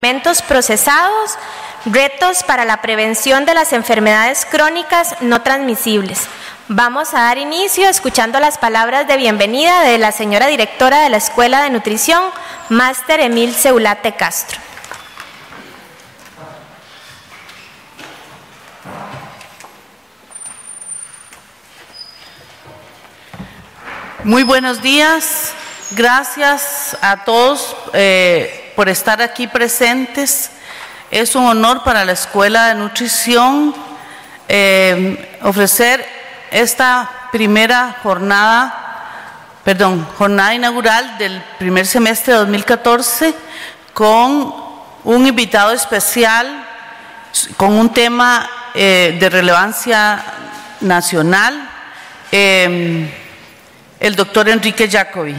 Alimentos procesados, retos para la prevención de las enfermedades crónicas no transmisibles. Vamos a dar inicio escuchando las palabras de bienvenida de la señora directora de la Escuela de Nutrición, Máster Emil Ceulate Castro. Muy buenos días, gracias a todos por estar aquí presentes. Es un honor para la Escuela de Nutrición ofrecer esta primera jornada inaugural del primer semestre de 2014 con un invitado especial, con un tema de relevancia nacional, el doctor Enrique Jacobi.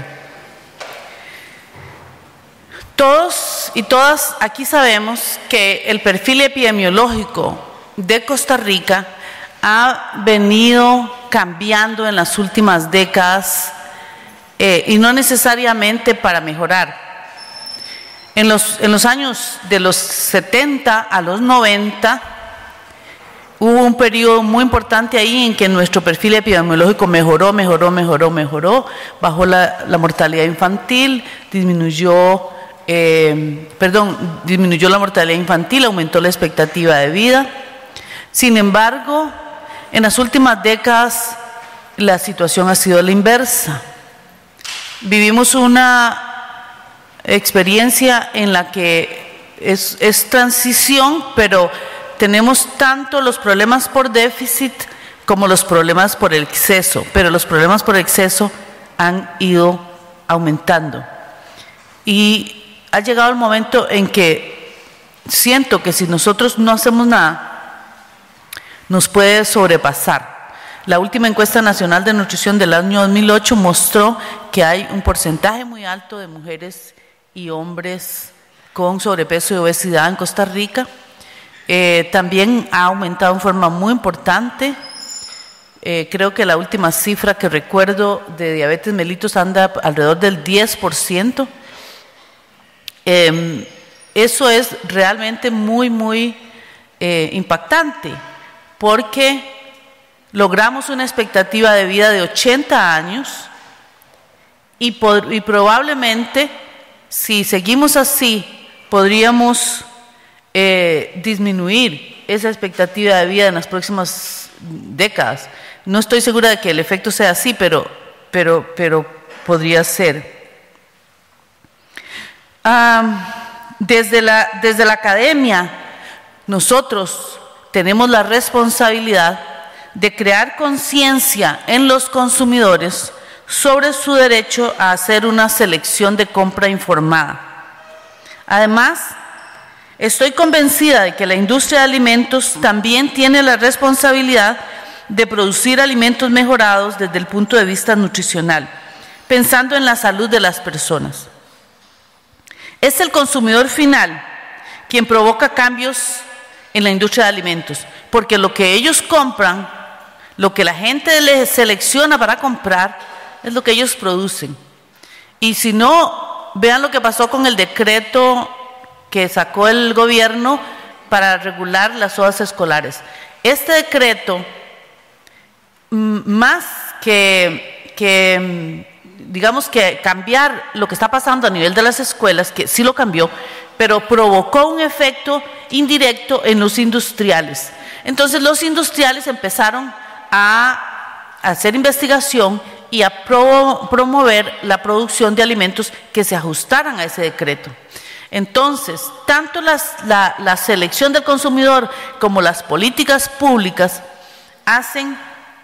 Todos y todas aquí sabemos que el perfil epidemiológico de Costa Rica ha venido cambiando en las últimas décadas y no necesariamente para mejorar. En los años de los 70 a los 90 hubo un periodo muy importante ahí en que nuestro perfil epidemiológico mejoró, bajó la mortalidad infantil, disminuyó la mortalidad infantil, aumentó la expectativa de vida. Sin embargo, en las últimas décadas la situación ha sido la inversa. Vivimos una experiencia en la que es transición, pero tenemos tanto los problemas por déficit como los problemas por el exceso, pero los problemas por exceso han ido aumentando. Y ha llegado el momento en que siento que si nosotros no hacemos nada, nos puede sobrepasar. La última encuesta nacional de nutrición del año 2008 mostró que hay un porcentaje muy alto de mujeres y hombres con sobrepeso y obesidad en Costa Rica. También ha aumentado en forma muy importante. Creo que la última cifra que recuerdo de diabetes mellitus anda alrededor del 10%. Eso es realmente muy impactante, porque logramos una expectativa de vida de 80 años y probablemente, si seguimos así, podríamos disminuir esa expectativa de vida en las próximas décadas. No estoy segura de que el efecto sea así, pero podría ser. Desde la academia, nosotros tenemos la responsabilidad de crear conciencia en los consumidores sobre su derecho a hacer una selección de compra informada. Además, estoy convencida de que la industria de alimentos también tiene la responsabilidad de producir alimentos mejorados desde el punto de vista nutricional, pensando en la salud de las personas. Es el consumidor final quien provoca cambios en la industria de alimentos, porque lo que ellos compran, lo que la gente les selecciona para comprar, es lo que ellos producen. Y si no, vean lo que pasó con el decreto que sacó el gobierno para regular las sodas escolares. Este decreto, más que digamos que cambiar lo que está pasando a nivel de las escuelas, que sí lo cambió, pero provocó un efecto indirecto en los industriales. Entonces los industriales empezaron a hacer investigación y a promover la producción de alimentos que se ajustaran a ese decreto. Entonces, tanto la selección del consumidor como las políticas públicas hacen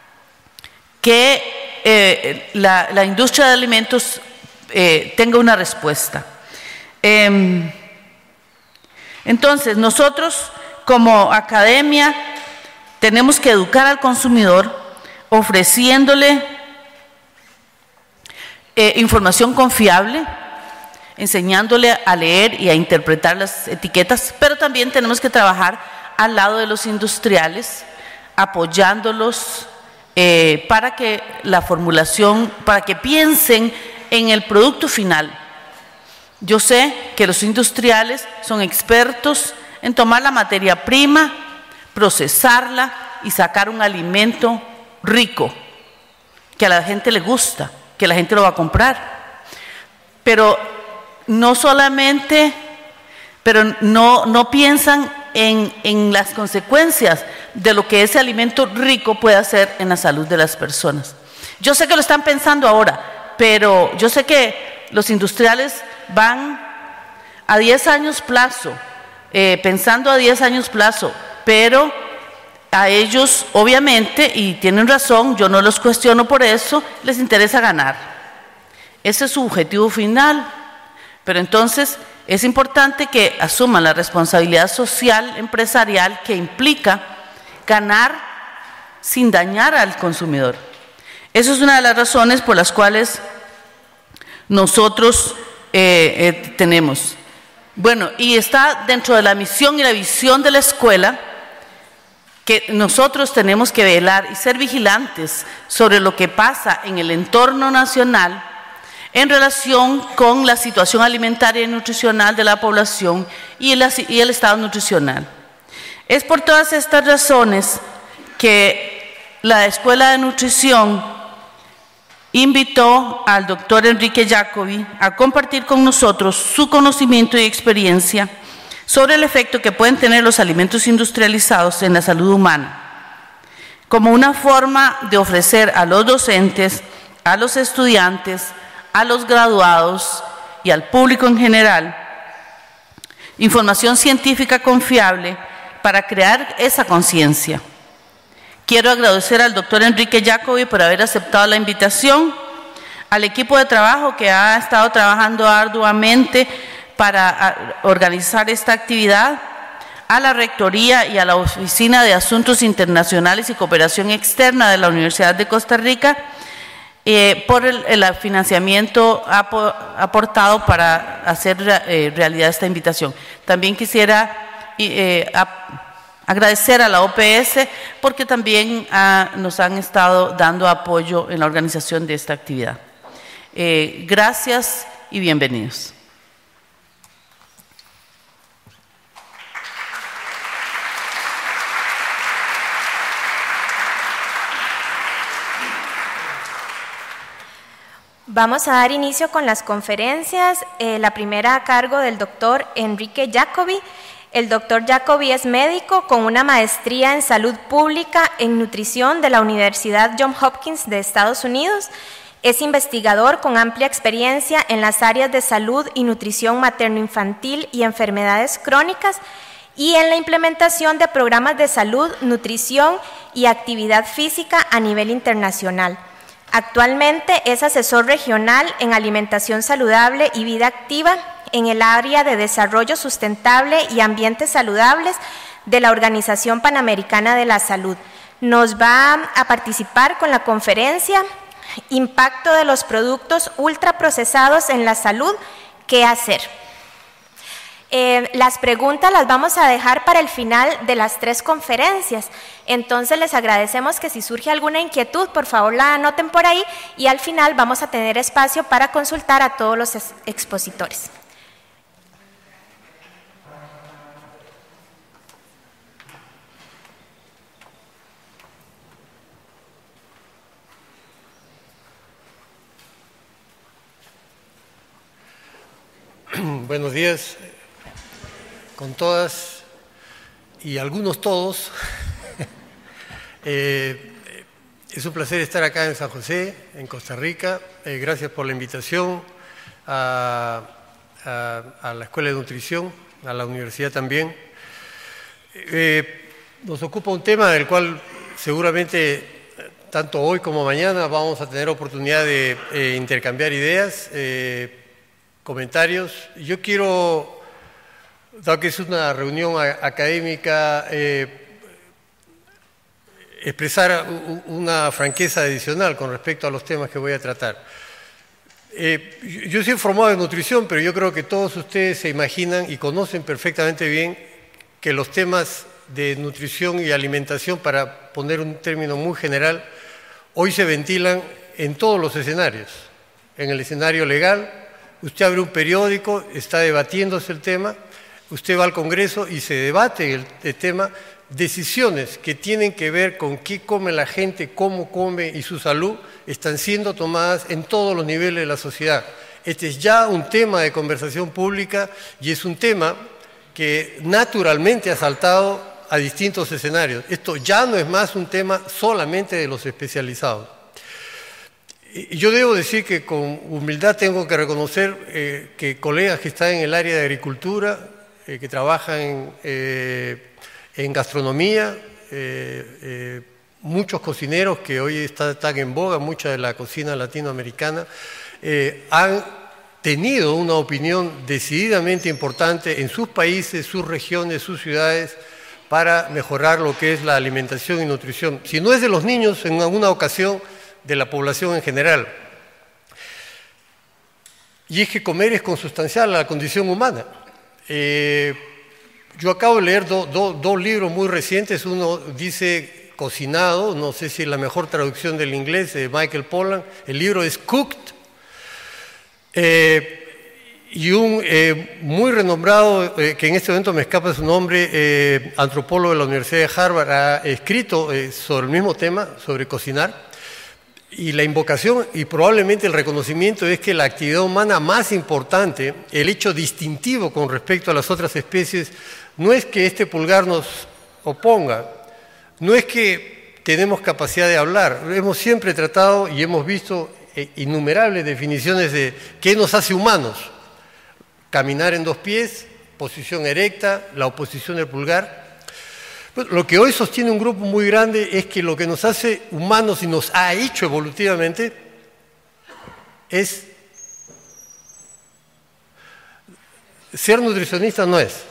que la industria de alimentos tenga una respuesta. Entonces, nosotros como academia tenemos que educar al consumidor ofreciéndole información confiable, enseñándole a leer y a interpretar las etiquetas, pero también tenemos que trabajar al lado de los industriales, apoyándolos para que la formulación, para que piensen en el producto final, Yo sé que los industriales son expertos en tomar la materia prima, procesarla y sacar un alimento rico, que a la gente le gusta, que la gente lo va a comprar. Pero no piensan en las consecuencias de lo que ese alimento rico puede hacer en la salud de las personas. Yo sé que lo están pensando ahora, pero yo sé que los industriales van a 10 años plazo, pensando a 10 años plazo, pero a ellos obviamente, y tienen razón, yo no los cuestiono por eso, les interesa ganar. Ese es su objetivo final, pero entonces es importante que asuman la responsabilidad social empresarial que implica ganar sin dañar al consumidor. Esa es una de las razones por las cuales nosotros tenemos. Bueno, y está dentro de la misión y la visión de la escuela que nosotros tenemos que velar y ser vigilantes sobre lo que pasa en el entorno nacional en relación con la situación alimentaria y nutricional de la población y el estado nutricional. Es por todas estas razones que la Escuela de Nutrición invitó al doctor Enrique Jacobi a compartir con nosotros su conocimiento y experiencia sobre el efecto que pueden tener los alimentos industrializados en la salud humana, como una forma de ofrecer a los docentes, a los estudiantes, a los graduados y al público en general información científica confiable para crear esa conciencia. Quiero agradecer al doctor Enrique Jacobi por haber aceptado la invitación, al equipo de trabajo que ha estado trabajando arduamente para organizar esta actividad, a la Rectoría y a la Oficina de Asuntos Internacionales y Cooperación Externa de la Universidad de Costa Rica por el financiamiento aportado para hacer realidad esta invitación. También quisiera agradecer a la OPS porque también nos han estado dando apoyo en la organización de esta actividad. Gracias y bienvenidos. Vamos a dar inicio con las conferencias, la primera a cargo del doctor Enrique Jacobi. El doctor Jacobi es médico con una maestría en salud pública en nutrición de la Universidad Johns Hopkins de Estados Unidos. Es investigador con amplia experiencia en las áreas de salud y nutrición materno-infantil y enfermedades crónicas y en la implementación de programas de salud, nutrición y actividad física a nivel internacional. Actualmente es asesor regional en alimentación saludable y vida activa en el área de desarrollo sustentable y ambientes saludables de la Organización Panamericana de la Salud. Nos va a participar con la conferencia Impacto de los productos ultraprocesados en la salud, ¿qué hacer? Las preguntas las vamos a dejar para el final de las 3 conferencias. Entonces les agradecemos que si surge alguna inquietud, por favor la anoten por ahí y al final vamos a tener espacio para consultar a todos los expositores. Buenos días con todas y algunos todos. Es un placer estar acá en San José, en Costa Rica. Gracias por la invitación a la Escuela de Nutrición, a la universidad también. Nos ocupa un tema del cual seguramente tanto hoy como mañana vamos a tener oportunidad de intercambiar ideas, comentarios. Yo quiero, dado que es una reunión académica, expresar una franqueza adicional con respecto a los temas que voy a tratar. Yo soy formado en nutrición, pero yo creo que todos ustedes se imaginan y conocen perfectamente bien que los temas de nutrición y alimentación, para poner un término muy general, hoy se ventilan en todos los escenarios, en el escenario legal, usted abre un periódico, está debatiéndose el tema, usted va al Congreso y se debate el tema, decisiones que tienen que ver con qué come la gente, cómo come y su salud, están siendo tomadas en todos los niveles de la sociedad. Este es ya un tema de conversación pública y es un tema que naturalmente ha saltado a distintos escenarios. Esto ya no es más un tema solamente de los especializados. Yo debo decir que con humildad tengo que reconocer que colegas que están en el área de agricultura, que trabajan en gastronomía, muchos cocineros que hoy están en boga, mucha de la cocina latinoamericana, han tenido una opinión decididamente importante en sus países, sus regiones, sus ciudades, para mejorar lo que es la alimentación y nutrición. Si no es de los niños, en alguna ocasión de la población en general. Y es que comer es consustancial a la condición humana. Yo acabo de leer dos libros muy recientes. Uno dice Cocinado, no sé si es la mejor traducción del inglés, de Michael Pollan. El libro es Cooked. Y un muy renombrado, que en este momento me escapa su nombre, antropólogo de la Universidad de Harvard, ha escrito sobre el mismo tema, sobre cocinar. Y la invocación y probablemente el reconocimiento es que la actividad humana más importante, el hecho distintivo con respecto a las otras especies, no es que este pulgar nos oponga, no es que tenemos capacidad de hablar. Hemos siempre tratado y hemos visto innumerables definiciones de qué nos hace humanos. Caminar en dos pies, posición erecta, la oposición del pulgar. Pues lo que hoy sostiene un grupo muy grande es que lo que nos hace humanos y nos ha hecho evolutivamente es ser nutricionista. No es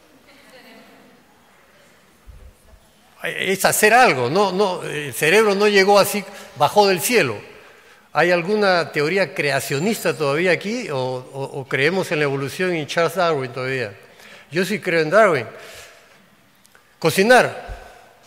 hacer algo. No, el cerebro no llegó así, bajó del cielo. ¿Hay alguna teoría creacionista todavía aquí o creemos en la evolución y Charles Darwin todavía? Yo sí creo en Darwin. Cocinar.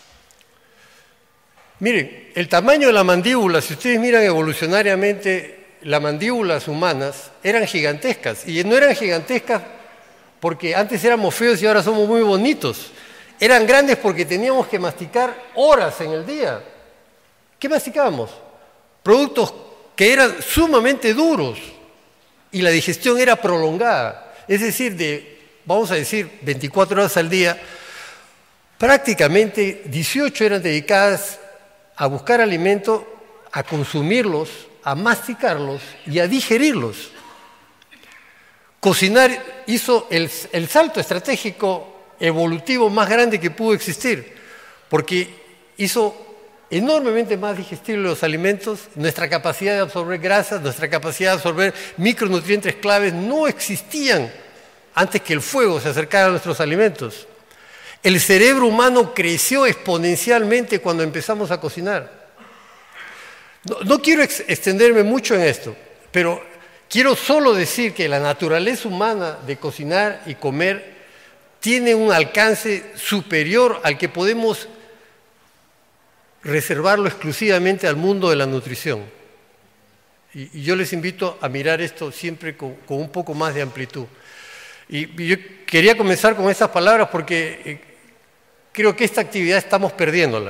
Miren, el tamaño de la mandíbula, si ustedes miran evolucionariamente, las mandíbulas humanas eran gigantescas. Y no eran gigantescas porque antes éramos feos y ahora somos muy bonitos. Eran grandes porque teníamos que masticar horas en el día. ¿Qué masticábamos? Productos que eran sumamente duros y la digestión era prolongada. Es decir, vamos a decir, 24 horas al día, prácticamente 18 eran dedicadas a buscar alimento, a consumirlos, a masticarlos y a digerirlos. Cocinar hizo el salto estratégico evolutivo más grande que pudo existir, porque hizo enormemente más digestibles los alimentos. Nuestra capacidad de absorber grasas, nuestra capacidad de absorber micronutrientes claves no existían antes que el fuego se acercara a nuestros alimentos. El cerebro humano creció exponencialmente cuando empezamos a cocinar. No quiero extenderme mucho en esto, pero quiero solo decir que la naturaleza humana de cocinar y comer tiene un alcance superior al que podemos reservarlo exclusivamente al mundo de la nutrición. Y yo les invito a mirar esto siempre con un poco más de amplitud. Y yo quería comenzar con estas palabras porque creo que esta actividad estamos perdiéndola.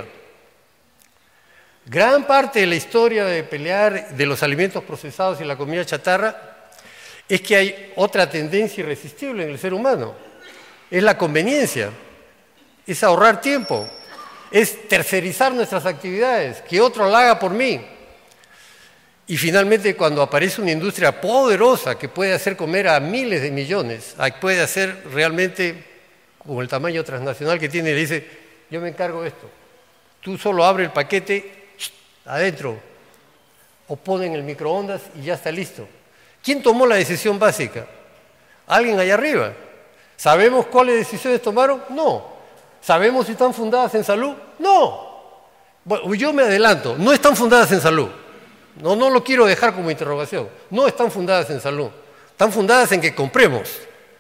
Gran parte de la historia de pelear de los alimentos procesados y la comida chatarra es que hay otra tendencia irresistible en el ser humano. Es la conveniencia, es ahorrar tiempo, es tercerizar nuestras actividades, que otro la haga por mí. Y finalmente, cuando aparece una industria poderosa que puede hacer comer a miles de millones, puede hacer realmente, con el tamaño transnacional que tiene, le dice, yo me encargo de esto. Tú solo abre el paquete adentro, o ponen el microondas y ya está listo. ¿Quién tomó la decisión básica? ¿Alguien allá arriba? ¿Sabemos cuáles decisiones tomaron? No. ¿Sabemos si están fundadas en salud? No. Bueno, yo me adelanto, no están fundadas en salud. No lo quiero dejar como interrogación. No están fundadas en salud. Están fundadas en que compremos.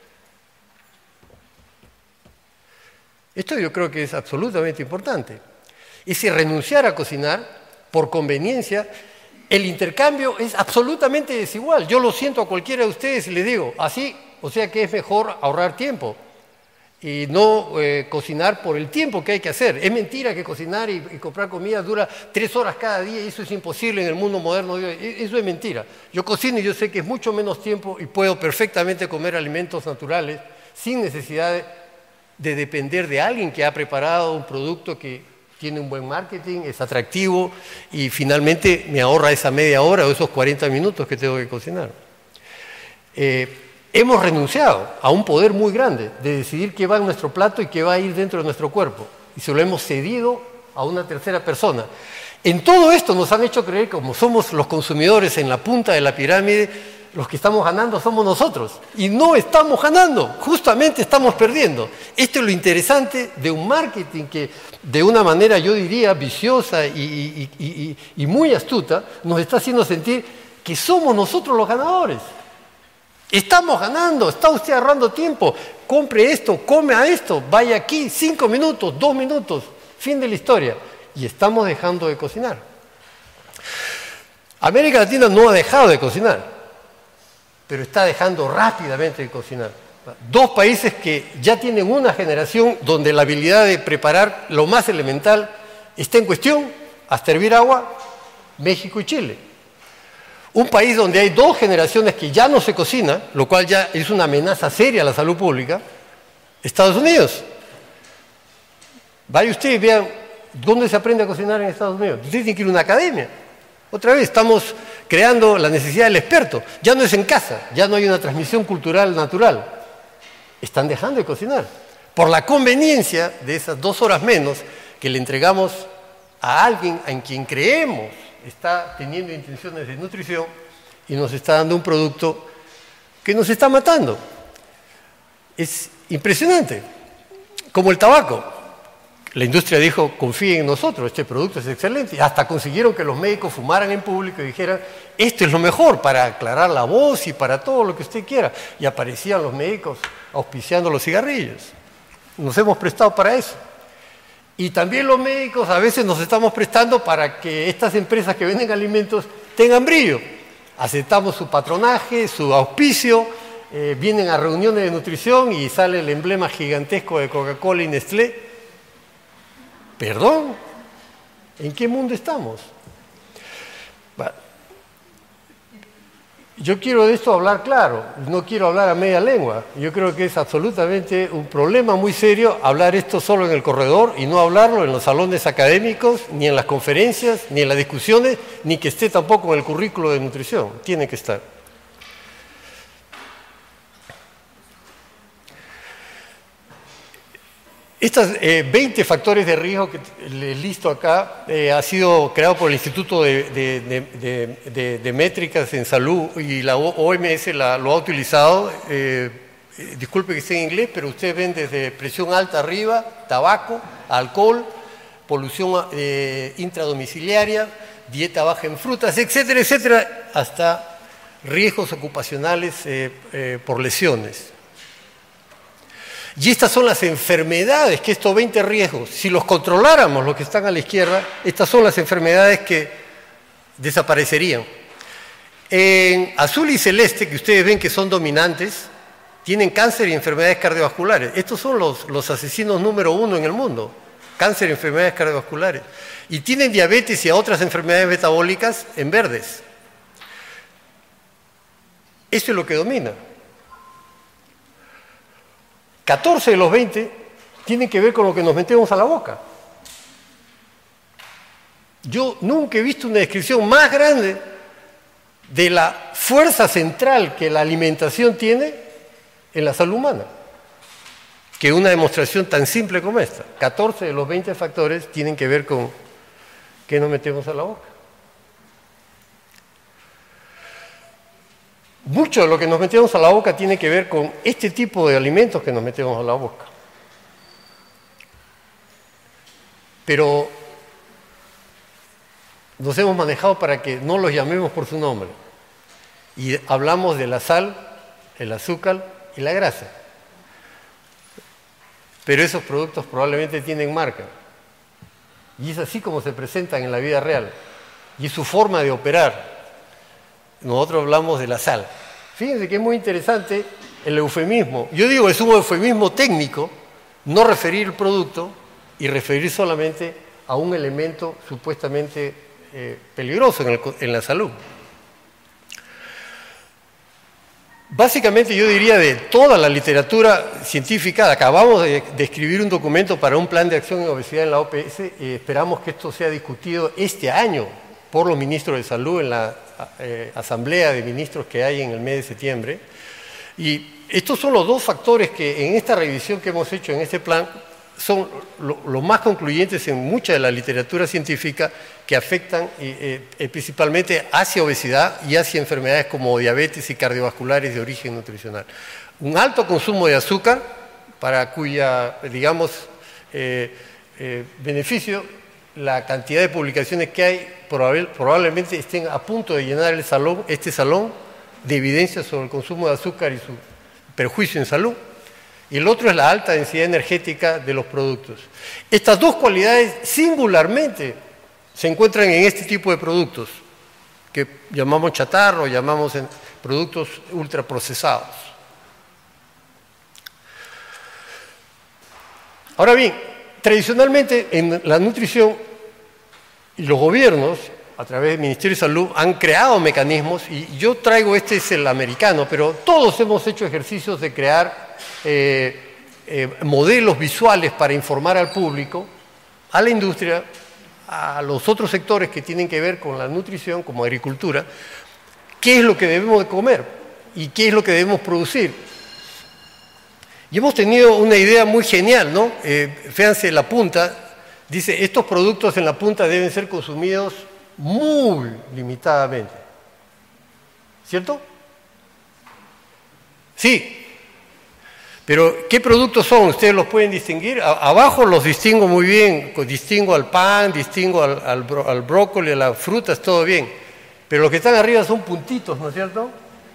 Esto yo creo que es absolutamente importante. Y si renunciar a cocinar por conveniencia el intercambio es absolutamente desigual. Yo lo siento a cualquiera de ustedes y les digo, así, o sea que es mejor ahorrar tiempo y no cocinar por el tiempo que hay que hacer. Es mentira que cocinar y comprar comida dura 3 horas cada día, y eso es imposible en el mundo moderno. Eso es mentira. Yo cocino y yo sé que es mucho menos tiempo y puedo perfectamente comer alimentos naturales sin necesidad de depender de alguien que ha preparado un producto que tiene un buen marketing, es atractivo y finalmente me ahorra esa media hora o esos 40 minutos que tengo que cocinar. Hemos renunciado a un poder muy grande de decidir qué va en nuestro plato y qué va a ir dentro de nuestro cuerpo. Y se lo hemos cedido a una tercera persona. En todo esto nos han hecho creer que como somos los consumidores en la punta de la pirámide, los que estamos ganando somos nosotros. Y no estamos ganando, justamente estamos perdiendo. Esto es lo interesante de un marketing que de una manera, yo diría, viciosa y muy astuta, nos está haciendo sentir que somos nosotros los ganadores. Estamos ganando, está usted ahorrando tiempo, compre esto, come a esto, vaya aquí, 5 minutos, 2 minutos, fin de la historia. Y estamos dejando de cocinar. América Latina no ha dejado de cocinar, pero está dejando rápidamente de cocinar. 2 países que ya tienen una generación donde la habilidad de preparar lo más elemental está en cuestión, hasta hervir agua, México y Chile. Un país donde hay 2 generaciones que ya no se cocina, lo cual ya es una amenaza seria a la salud pública, Estados Unidos. Vaya usted y vean dónde se aprende a cocinar en Estados Unidos. Usted tiene que ir a una academia. Otra vez, estamos creando la necesidad del experto. Ya no es en casa, ya no hay una transmisión cultural natural. Están dejando de cocinar. Por la conveniencia de esas 2 horas menos que le entregamos a alguien en quien creemos está teniendo intenciones de nutrición y nos está dando un producto que nos está matando. Es impresionante. Como el tabaco. La industria dijo, confíen en nosotros, este producto es excelente. Y hasta consiguieron que los médicos fumaran en público y dijeran, esto es lo mejor para aclarar la voz y para todo lo que usted quiera. Y aparecían los médicos auspiciando los cigarrillos. Nos hemos prestado para eso. Y también los médicos a veces nos estamos prestando para que estas empresas que venden alimentos tengan brillo. Aceptamos su patronaje, su auspicio, vienen a reuniones de nutrición y sale el emblema gigantesco de Coca-Cola y Nestlé. ¿Perdón? ¿En qué mundo estamos? Yo quiero de esto hablar claro, no quiero hablar a media lengua. Yo creo que es absolutamente un problema muy serio hablar esto solo en el corredor y no hablarlo en los salones académicos, ni en las conferencias, ni en las discusiones, ni que esté tampoco en el currículo de nutrición. Tiene que estar. Estos 20 factores de riesgo que les listo acá ha sido creado por el Instituto de Métricas en Salud y la OMS lo ha utilizado. Disculpe que esté en inglés, pero ustedes ven desde presión alta arriba, tabaco, alcohol, polución intradomiciliaria, dieta baja en frutas, etcétera, etcétera, hasta riesgos ocupacionales por lesiones. Y estas son las enfermedades que estos 20 riesgos, si los controláramos los que están a la izquierda, estas son las enfermedades que desaparecerían. En azul y celeste, que ustedes ven que son dominantes, tienen cáncer y enfermedades cardiovasculares. Estos son los asesinos número 1 en el mundo, cáncer y enfermedades cardiovasculares. Y tienen diabetes y otras enfermedades metabólicas en verdes. Eso es lo que domina. 14 de los 20 tienen que ver con lo que nos metemos a la boca. Yo nunca he visto una descripción más grande de la fuerza central que la alimentación tiene en la salud humana que una demostración tan simple como esta. 14 de los 20 factores tienen que ver con qué nos metemos a la boca. Mucho de lo que nos metemos a la boca tiene que ver con este tipo de alimentos que nos metemos a la boca. Pero nos hemos manejado para que no los llamemos por su nombre. Y hablamos de la sal, el azúcar y la grasa. Pero esos productos probablemente tienen marca. Y es así como se presentan en la vida real. y su forma de operar. Nosotros hablamos de la sal. Fíjense que es muy interesante el eufemismo. Yo digo, es un eufemismo técnico, no referir el producto y referir solamente a un elemento supuestamente peligroso en la salud. Básicamente yo diría de toda la literatura científica, acabamos de escribir un documento para un plan de acción en obesidad en la OPS, esperamos que esto sea discutido este año por los ministros de salud en la asamblea de ministros que hay en el mes de septiembre. Y estos son los dos factores que en esta revisión que hemos hecho en este plan son los más concluyentes en mucha de la literatura científica que afectan principalmente hacia obesidad y hacia enfermedades como diabetes y cardiovasculares de origen nutricional. Un alto consumo de azúcar, para cuya, digamos, beneficio, la cantidad de publicaciones que hay probablemente estén a punto de llenar este salón de evidencias sobre el consumo de azúcar y su perjuicio en salud. Y el otro es la alta densidad energética de los productos. Estas dos cualidades singularmente se encuentran en este tipo de productos, que llamamos chatarra o llamamos productos ultraprocesados. Ahora bien, tradicionalmente en la nutrición y los gobiernos, a través del Ministerio de Salud, han creado mecanismos, y yo traigo, este es el americano, pero todos hemos hecho ejercicios de crear modelos visuales para informar al público, a la industria, a los otros sectores que tienen que ver con la nutrición, como agricultura, qué es lo que debemos de comer y qué es lo que debemos producir. Y hemos tenido una idea muy genial, ¿no? Fíjense la punta, dice, estos productos en la punta deben ser consumidos muy limitadamente. ¿Cierto? Sí. Pero, ¿qué productos son? ¿Ustedes los pueden distinguir? Abajo los distingo muy bien, distingo al pan, distingo al brócoli, a las frutas, todo bien. Pero los que están arriba son puntitos, ¿no es cierto?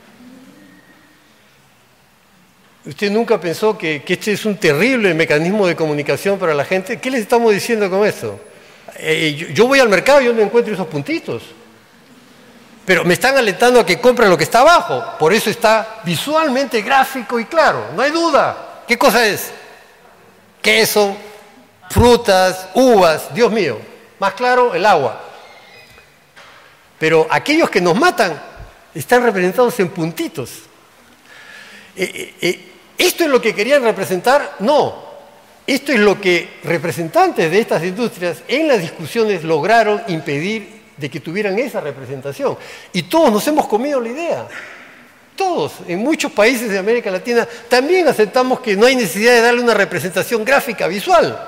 ¿Usted nunca pensó que este es un terrible mecanismo de comunicación para la gente? ¿Qué les estamos diciendo con esto? Yo voy al mercado y yo no encuentro esos puntitos. Pero me están alentando a que compre lo que está abajo. Por eso está visualmente gráfico y claro. No hay duda. ¿Qué cosa es? Queso, frutas, uvas. Dios mío. Más claro, el agua. Pero aquellos que nos matan están representados en puntitos. ¿Esto es lo que querían representar? No. Esto es lo que representantes de estas industrias en las discusiones lograron impedir de que tuvieran esa representación. Y todos nos hemos comido la idea. Todos, en muchos países de América Latina, también aceptamos que no hay necesidad de darle una representación gráfica, visual.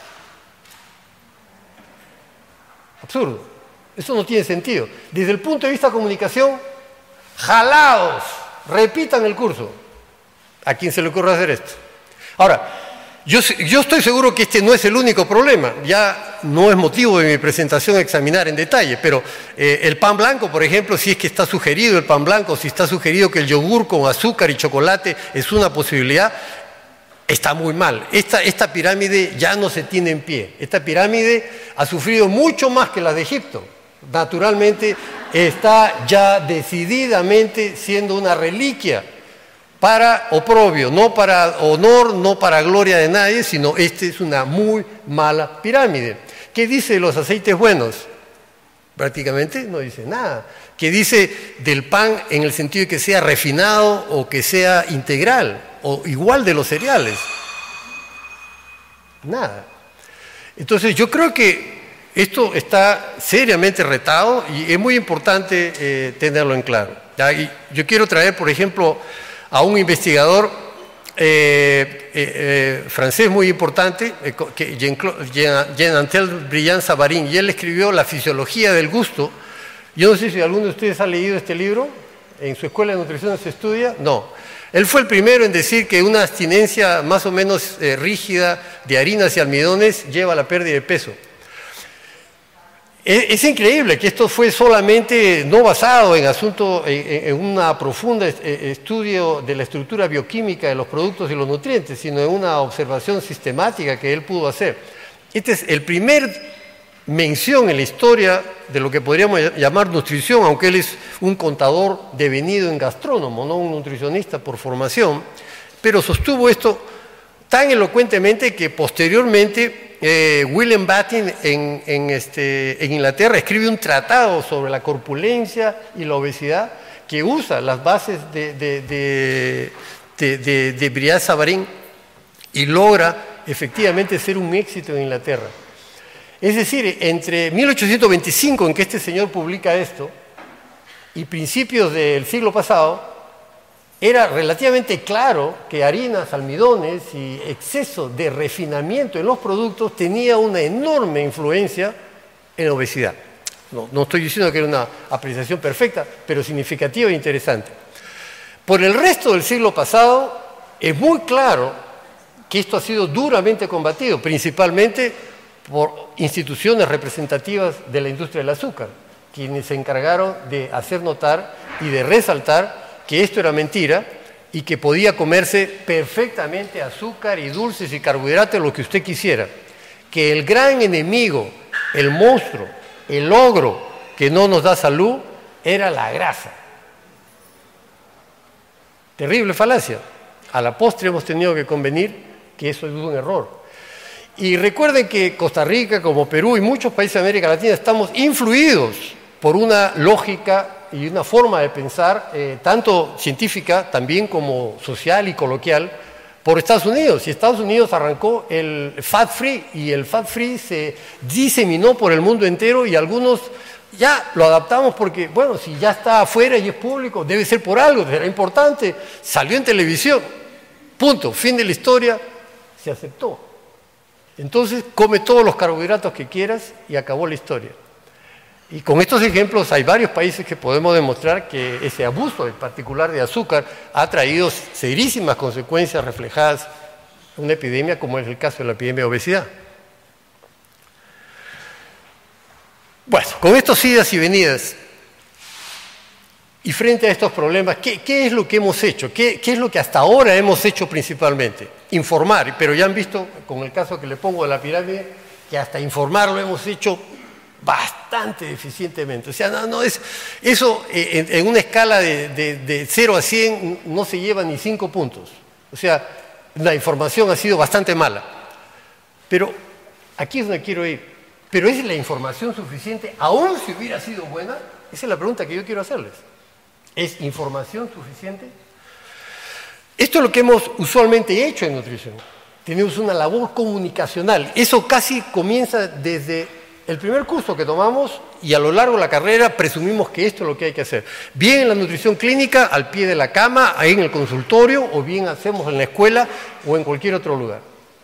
Absurdo. Eso no tiene sentido. Desde el punto de vista de comunicación, jalados, repitan el curso. ¿A quién se le ocurre hacer esto? Ahora, yo estoy seguro que este no es el único problema. Ya no es motivo de mi presentación examinar en detalle, pero el pan blanco, por ejemplo, si es que está sugerido el pan blanco, si está sugerido que el yogur con azúcar y chocolate es una posibilidad, está muy mal. Esta pirámide ya no se tiene en pie. Esta pirámide ha sufrido mucho más que la de Egipto. Naturalmente, está ya decididamente siendo una reliquia para oprobio, no para honor, no para gloria de nadie, sino esta es una muy mala pirámide. ¿Qué dice de los aceites buenos? Prácticamente no dice nada. ¿Qué dice del pan en el sentido de que sea refinado o que sea integral o igual de los cereales? Nada. Entonces yo creo que esto está seriamente retado y es muy importante tenerlo en claro. Y yo quiero traer, por ejemplo, a un investigador francés muy importante, Jean-Antel Brillant-Savarin, y él escribió La fisiología del gusto. Yo no sé si alguno de ustedes ha leído este libro, en su escuela de nutrición se estudia, no. Él fue el primero en decir que una abstinencia más o menos rígida de harinas y almidones lleva a la pérdida de peso. Es increíble que esto fue solamente no basado en una profunda estudio de la estructura bioquímica de los productos y los nutrientes, sino en una observación sistemática que él pudo hacer. Este es el primer mención en la historia de lo que podríamos llamar nutrición, aunque él es un contador devenido en gastrónomo, no un nutricionista por formación, pero sostuvo esto tan elocuentemente que posteriormente William Batten en Inglaterra escribe un tratado sobre la corpulencia y la obesidad que usa las bases de Brillat-Savarin y logra efectivamente ser un éxito en Inglaterra. Es decir, entre 1825, en que este señor publica esto, y principios del siglo pasado, era relativamente claro que harinas, almidones y exceso de refinamiento en los productos tenía una enorme influencia en la obesidad. No estoy diciendo que era una apreciación perfecta, pero significativa e interesante. Por el resto del siglo pasado, es muy claro que esto ha sido duramente combatido, principalmente por instituciones representativas de la industria del azúcar, quienes se encargaron de hacer notar y de resaltar que esto era mentira y que podía comerse perfectamente azúcar y dulces y carbohidratos, lo que usted quisiera. Que el gran enemigo, el monstruo, el ogro que no nos da salud, era la grasa. Terrible falacia. A la postre hemos tenido que convenir que eso es un error. Y recuerden que Costa Rica, como Perú y muchos países de América Latina, estamos influidos por una lógica y una forma de pensar, tanto científica, también como social y coloquial, por Estados Unidos. Y Estados Unidos arrancó el Fat Free, y el Fat Free se diseminó por el mundo entero, y algunos ya lo adaptamos porque, bueno, si ya está afuera y es público, debe ser por algo, será importante, salió en televisión, punto, fin de la historia, se aceptó. Entonces, come todos los carbohidratos que quieras y acabó la historia. Y con estos ejemplos hay varios países que podemos demostrar que ese abuso en particular de azúcar ha traído serísimas consecuencias reflejadas en una epidemia como es el caso de la epidemia de obesidad. Bueno, con estos idas y venidas y frente a estos problemas, ¿qué es lo que hemos hecho? ¿Qué es lo que hasta ahora hemos hecho principalmente? Informar, pero ya han visto con el caso que le pongo de la pirámide que hasta informar lo hemos hecho bastante deficientemente. O sea, eso en una escala de 0 a 100 no se lleva ni 5 puntos. O sea, la información ha sido bastante mala. Pero aquí es donde quiero ir. ¿Pero es la información suficiente, aún si hubiera sido buena? Esa es la pregunta que yo quiero hacerles. ¿Es información suficiente? Esto es lo que hemos usualmente hecho en nutrición. Tenemos una labor comunicacional. Eso casi comienza desde el primer curso que tomamos, y a lo largo de la carrera presumimos que esto es lo que hay que hacer. Bien en la nutrición clínica, al pie de la cama, ahí en el consultorio, o bien hacemos en la escuela o en cualquier otro lugar.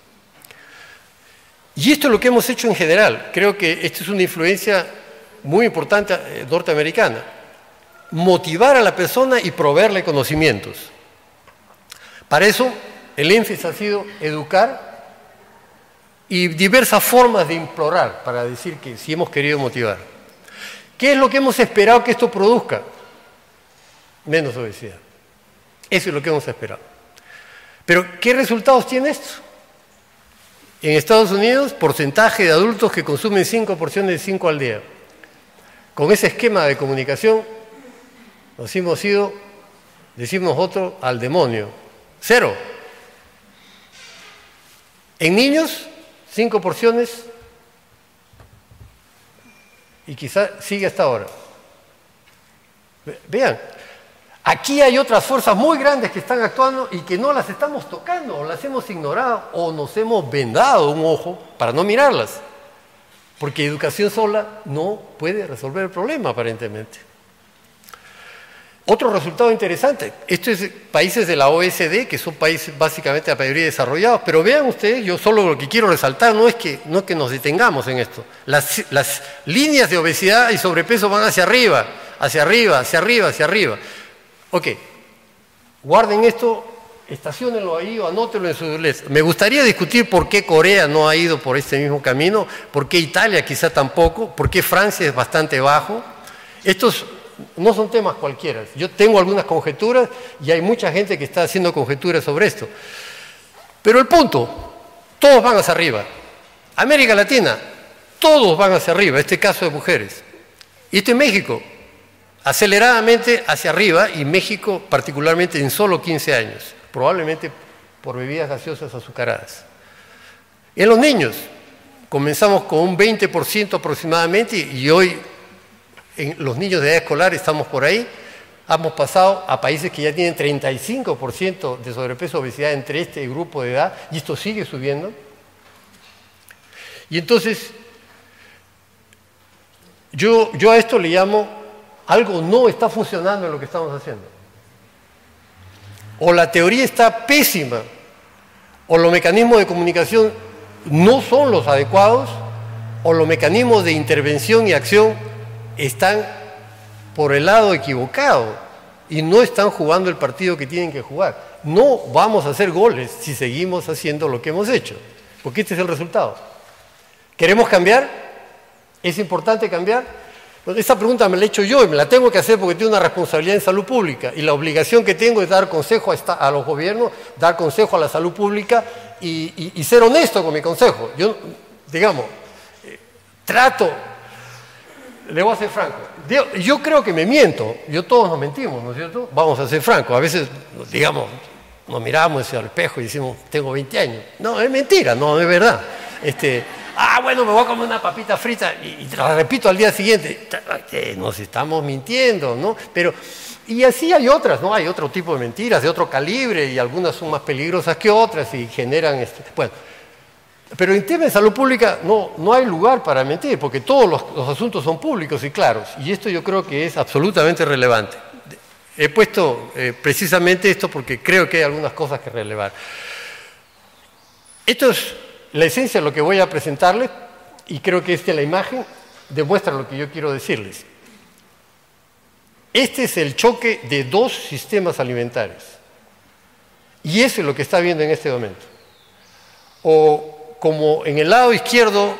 Y esto es lo que hemos hecho en general. Creo que esto es una influencia muy importante norteamericana. Motivar a la persona y proveerle conocimientos. Para eso, el énfasis ha sido educar y diversas formas de implorar para decir que sí hemos querido motivar. ¿Qué es lo que hemos esperado que esto produzca? Menos obesidad. Eso es lo que hemos esperado. Pero, ¿qué resultados tiene esto? En Estados Unidos, porcentaje de adultos que consumen 5 porciones de 5 al día. Con ese esquema de comunicación, nos hemos ido, decimos nosotros, al demonio. 0. En niños, 5 porciones y quizá sigue hasta ahora. Vean, aquí hay otras fuerzas muy grandes que están actuando y que no las estamos tocando, o las hemos ignorado, o nos hemos vendado un ojo para no mirarlas. Porque educación sola no puede resolver el problema, aparentemente. Otro resultado interesante, esto es países de la OECD, que son países básicamente la mayoría desarrollados, pero vean ustedes, yo solo lo que quiero resaltar no es que nos detengamos en esto. Las líneas de obesidad y sobrepeso van hacia arriba, hacia arriba, hacia arriba, hacia arriba. Ok, guarden esto, estaciónenlo ahí o anótenlo en su lista. Me gustaría discutir por qué Corea no ha ido por este mismo camino, por qué Italia quizá tampoco, por qué Francia es bastante bajo. Estos no son temas cualquiera. Yo tengo algunas conjeturas y hay mucha gente que está haciendo conjeturas sobre esto. Pero el punto, todos van hacia arriba. América Latina, todos van hacia arriba, este caso de mujeres. Y esto en México, aceleradamente hacia arriba, y México particularmente en solo 15 años, probablemente por bebidas gaseosas azucaradas. En los niños, comenzamos con un 20% aproximadamente, y hoy en los niños de edad escolar estamos por ahí. Hemos pasado a países que ya tienen 35% de sobrepeso, obesidad entre este grupo de edad, y esto sigue subiendo. Y entonces, yo a esto le llamo, algo no está funcionando en lo que estamos haciendo. O la teoría está pésima, o los mecanismos de comunicación no son los adecuados, o los mecanismos de intervención y acción están por el lado equivocado y no están jugando el partido que tienen que jugar. No vamos a hacer goles si seguimos haciendo lo que hemos hecho, porque este es el resultado. ¿Queremos cambiar? ¿Es importante cambiar? Bueno, esa pregunta me la he hecho yo y me la tengo que hacer porque tengo una responsabilidad en salud pública, y la obligación que tengo es dar consejo a los gobiernos, dar consejo a la salud pública y ser honesto con mi consejo. Yo, digamos, trato... Le voy a ser franco. Yo creo que me miento. Todos nos mentimos, ¿no es cierto? Vamos a ser francos. A veces, digamos, nos miramos al espejo y decimos, tengo 20 años. No, es mentira, no es verdad. Bueno, me voy a comer una papita frita y la repito al día siguiente. Nos estamos mintiendo, ¿no? Y así hay otras, ¿no? Hay otro tipo de mentiras, de otro calibre, y algunas son más peligrosas que otras y generan... Bueno, pero en temas de salud pública no hay lugar para mentir, porque todos los asuntos son públicos y claros, y esto yo creo que es absolutamente relevante. He puesto precisamente esto porque creo que hay algunas cosas que relevar. Esto es la esencia de lo que voy a presentarles, y creo que la imagen demuestra lo que yo quiero decirles. Este es el choque de dos sistemas alimentarios, y eso es lo que está viendo en este momento. O como en el lado izquierdo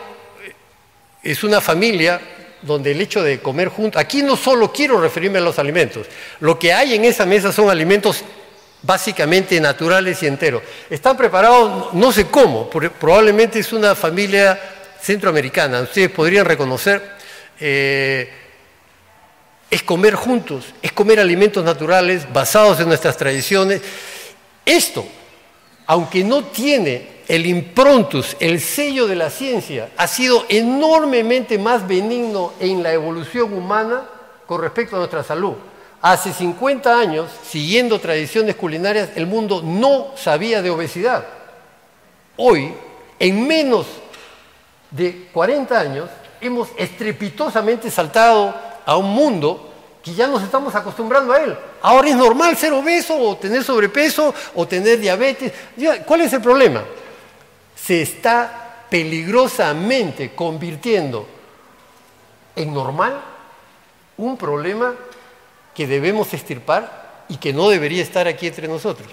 es una familia donde el hecho de comer juntos, aquí no solo quiero referirme a los alimentos, lo que hay en esa mesa son alimentos básicamente naturales y enteros. Están preparados, no sé cómo, probablemente es una familia centroamericana, ustedes podrían reconocer, es comer juntos, es comer alimentos naturales basados en nuestras tradiciones. Esto, aunque no tiene el improntus, el sello de la ciencia, ha sido enormemente más benigno en la evolución humana con respecto a nuestra salud. Hace 50 años, siguiendo tradiciones culinarias, el mundo no sabía de obesidad. Hoy, en menos de 40 años, hemos estrepitosamente saltado a un mundo que ya nos estamos acostumbrando a él. Ahora es normal ser obeso o tener sobrepeso o tener diabetes. ¿Cuál es el problema? Se está peligrosamente convirtiendo en normal un problema que debemos extirpar y que no debería estar aquí entre nosotros.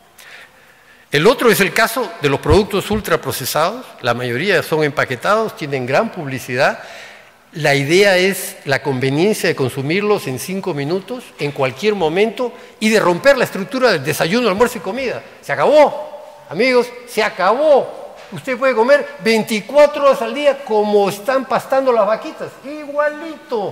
El otro es el caso de los productos ultraprocesados. La mayoría son empaquetados, tienen gran publicidad. La idea es la conveniencia de consumirlos en 5 minutos, en cualquier momento, y de romper la estructura del desayuno, almuerzo y comida. Se acabó, amigos, se acabó. Usted puede comer 24 horas al día como están pastando las vaquitas, igualito.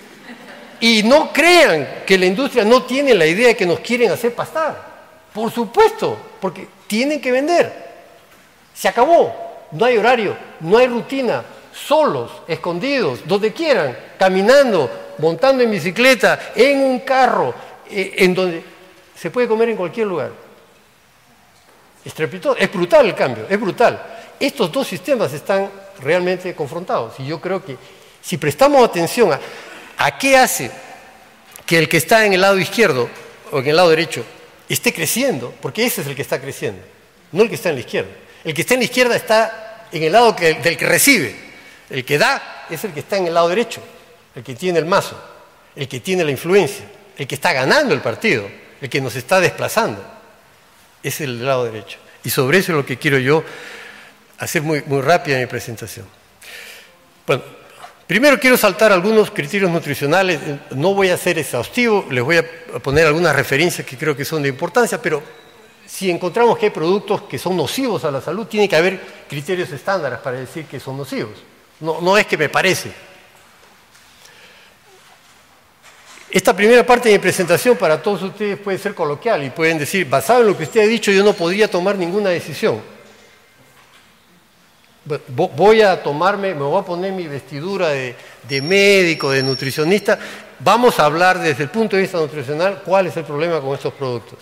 Y no crean que la industria no tiene la idea de que nos quieren hacer pastar. Por supuesto, porque tienen que vender. Se acabó, no hay horario, no hay rutina. Solos, escondidos, donde quieran, caminando, montando en bicicleta, en un carro, en donde se puede comer en cualquier lugar. Estrepitoso, es brutal el cambio, es brutal. Estos dos sistemas están realmente confrontados, y yo creo que si prestamos atención a qué hace que el que está en el lado izquierdo o en el lado derecho esté creciendo, porque ese es el que está creciendo, no el que está en la izquierda. El que está en la izquierda está en el lado del que recibe. El que da es el que está en el lado derecho, el que tiene el mazo, el que tiene la influencia, el que está ganando el partido, el que nos está desplazando. Es el lado derecho. Y sobre eso es lo que quiero yo hacer muy rápida mi presentación. Bueno, primero quiero saltar algunos criterios nutricionales. No voy a ser exhaustivo, les voy a poner algunas referencias que creo que son de importancia, pero si encontramos que hay productos que son nocivos a la salud, tiene que haber criterios estándares para decir que son nocivos. No es que me parece. Esta primera parte de mi presentación para todos ustedes puede ser coloquial y pueden decir, basado en lo que usted ha dicho, yo no podría tomar ninguna decisión. Me voy a poner mi vestidura de médico, de nutricionista. Vamos a hablar desde el punto de vista nutricional cuál es el problema con estos productos.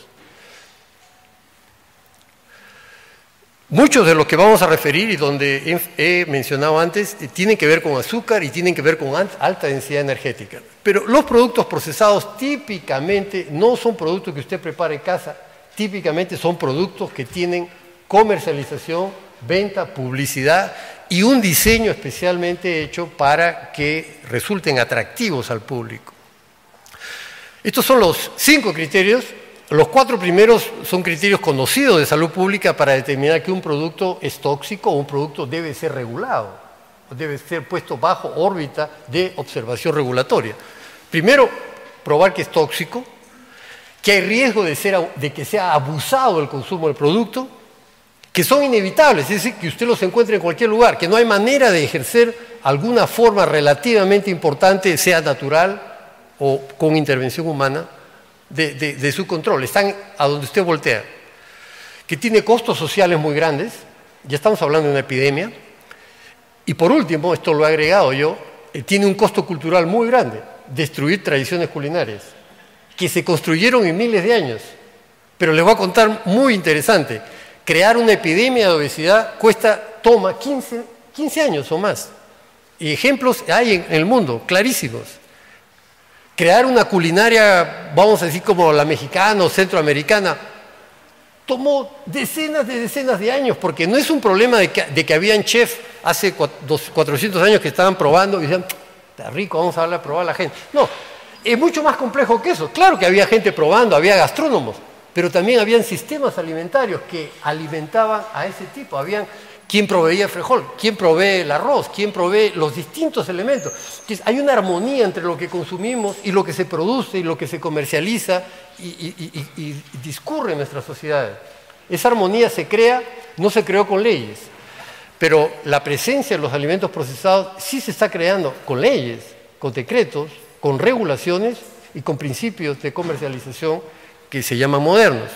Muchos de los que vamos a referir y donde he mencionado antes tienen que ver con azúcar y tienen que ver con alta densidad energética. Pero los productos procesados típicamente no son productos que usted prepara en casa, típicamente son productos que tienen comercialización, venta, publicidad y un diseño especialmente hecho para que resulten atractivos al público. Estos son los 5 criterios. Los 4 primeros son criterios conocidos de salud pública para determinar que un producto es tóxico o un producto debe ser regulado, debe ser puesto bajo órbita de observación regulatoria. Primero, probar que es tóxico, que hay riesgo de que sea abusado el consumo del producto, que son inevitables, es decir, que usted los encuentre en cualquier lugar, que no hay manera de ejercer alguna forma relativamente importante, sea natural o con intervención humana, de su control, están a donde usted voltea, que tiene costos sociales muy grandes, ya estamos hablando de una epidemia, y por último, esto lo he agregado yo, tiene un costo cultural muy grande, destruir tradiciones culinarias, que se construyeron en miles de años, pero les voy a contar muy interesante, crear una epidemia de obesidad toma 15 años o más, y ejemplos hay en el mundo, clarísimos. Crear una culinaria, vamos a decir como la mexicana o centroamericana, tomó decenas de años, porque no es un problema de que habían chefs hace 400 años que estaban probando y decían, está rico, vamos a darle a probar a la gente. No, es mucho más complejo que eso. Claro que había gente probando, había gastrónomos, pero también habían sistemas alimentarios que alimentaban a ese tipo. Habían quien proveía el frijol, quién provee el arroz, quién provee los distintos elementos. Entonces, hay una armonía entre lo que consumimos y lo que se produce y lo que se comercializa y discurre en nuestras sociedades. Esa armonía se crea, no se creó con leyes, pero la presencia de los alimentos procesados sí se está creando con leyes, con decretos, con regulaciones y con principios de comercialización que se llaman modernos.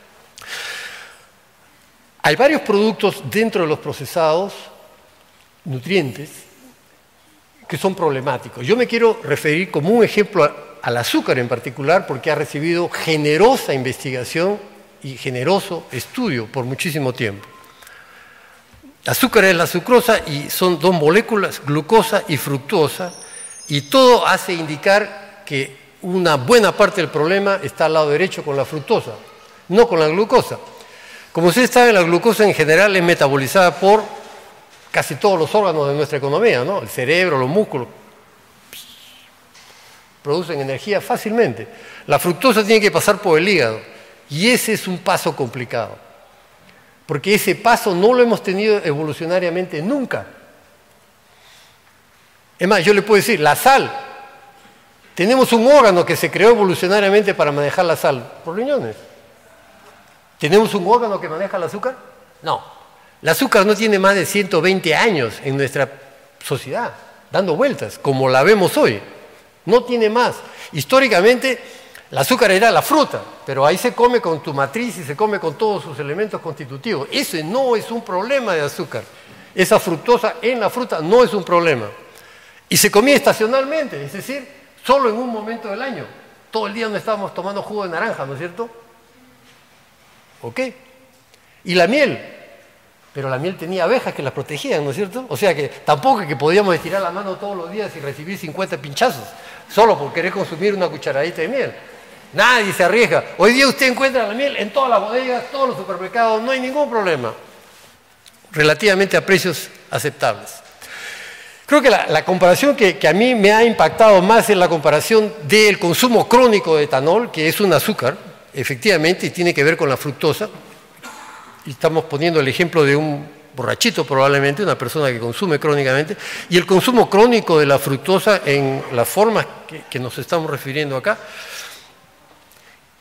Hay varios productos dentro de los procesados, nutrientes, que son problemáticos. Yo me quiero referir como un ejemplo al azúcar en particular, porque ha recibido generosa investigación y generoso estudio por muchísimo tiempo. Azúcar es la sucrosa y son 2 moléculas, glucosa y fructosa, y todo hace indicar que una buena parte del problema está al lado derecho con la fructosa, no con la glucosa. Como ustedes saben, la glucosa en general es metabolizada por casi todos los órganos de nuestra economía, ¿no? El cerebro, los músculos, producen energía fácilmente. La fructosa tiene que pasar por el hígado y ese es un paso complicado, porque ese paso no lo hemos tenido evolucionariamente nunca. Es más, yo le puedo decir, la sal, tenemos un órgano que se creó evolucionariamente para manejar la sal, los riñones. ¿Tenemos un órgano que maneja el azúcar? No. El azúcar no tiene más de 120 años en nuestra sociedad, dando vueltas, como la vemos hoy. No tiene más. Históricamente, el azúcar era la fruta, pero ahí se come con tu matriz y se come con todos sus elementos constitutivos. Ese no es un problema de azúcar. Esa fructosa en la fruta no es un problema. Y se comía estacionalmente, es decir, solo en un momento del año. Todo el día no estábamos tomando jugo de naranja, ¿no es cierto? ¿Ok? Y la miel, pero la miel tenía abejas que las protegían, ¿no es cierto? O sea que tampoco es que podíamos estirar la mano todos los días y recibir 50 pinchazos, solo por querer consumir una cucharadita de miel. Nadie se arriesga. Hoy día usted encuentra la miel en todas las bodegas, todos los supermercados, no hay ningún problema. Relativamente a precios aceptables. Creo que la comparación que a mí me ha impactado más es la comparación del consumo crónico de etanol, que es un azúcar, efectivamente, y tiene que ver con la fructosa. Y estamos poniendo el ejemplo de un borrachito probablemente, una persona que consume crónicamente, y el consumo crónico de la fructosa en las formas que nos estamos refiriendo acá.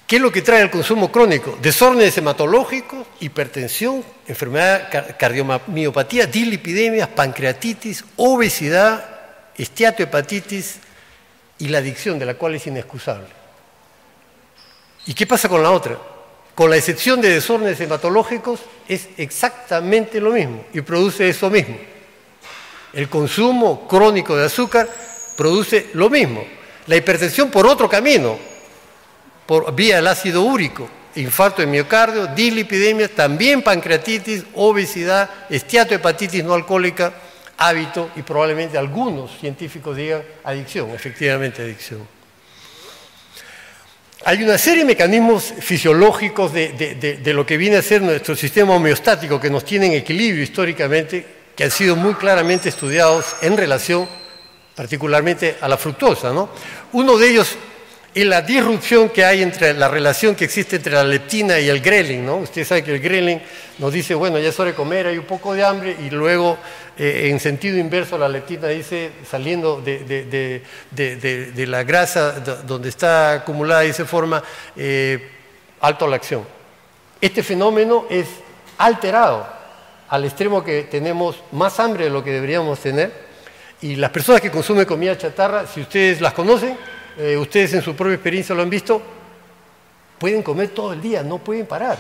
¿Qué es lo que trae el consumo crónico? Desórdenes hematológicos, hipertensión, enfermedad cardiomiopatía, dislipidemias, pancreatitis, obesidad, esteatohepatitis y la adicción, de la cual es inexcusable. ¿Y qué pasa con la otra? Con la excepción de desórdenes hematológicos, es exactamente lo mismo y produce eso mismo. El consumo crónico de azúcar produce lo mismo. La hipertensión por otro camino, por vía del ácido úrico, infarto de miocardio, dislipidemia, también pancreatitis, obesidad, esteatohepatitis no alcohólica, hábito y probablemente algunos científicos digan adicción, efectivamente adicción. Hay una serie de mecanismos fisiológicos de lo que viene a ser nuestro sistema homeostático que nos tiene en equilibrio históricamente, que han sido muy claramente estudiados en relación particularmente a la fructosa, ¿no? Uno de ellos es la disrupción que hay entre la relación que existe entre la leptina y el grelin, ¿no? Usted sabe que el grelin nos dice, bueno, ya es hora de comer, hay un poco de hambre, y luego en sentido inverso la leptina dice, saliendo de la grasa donde está acumulada de esa forma, alto a la acción. Este fenómeno es alterado al extremo que tenemos más hambre de lo que deberíamos tener, y las personas que consumen comida chatarra, si ustedes las conocen, ustedes en su propia experiencia lo han visto, pueden comer todo el día, no pueden parar.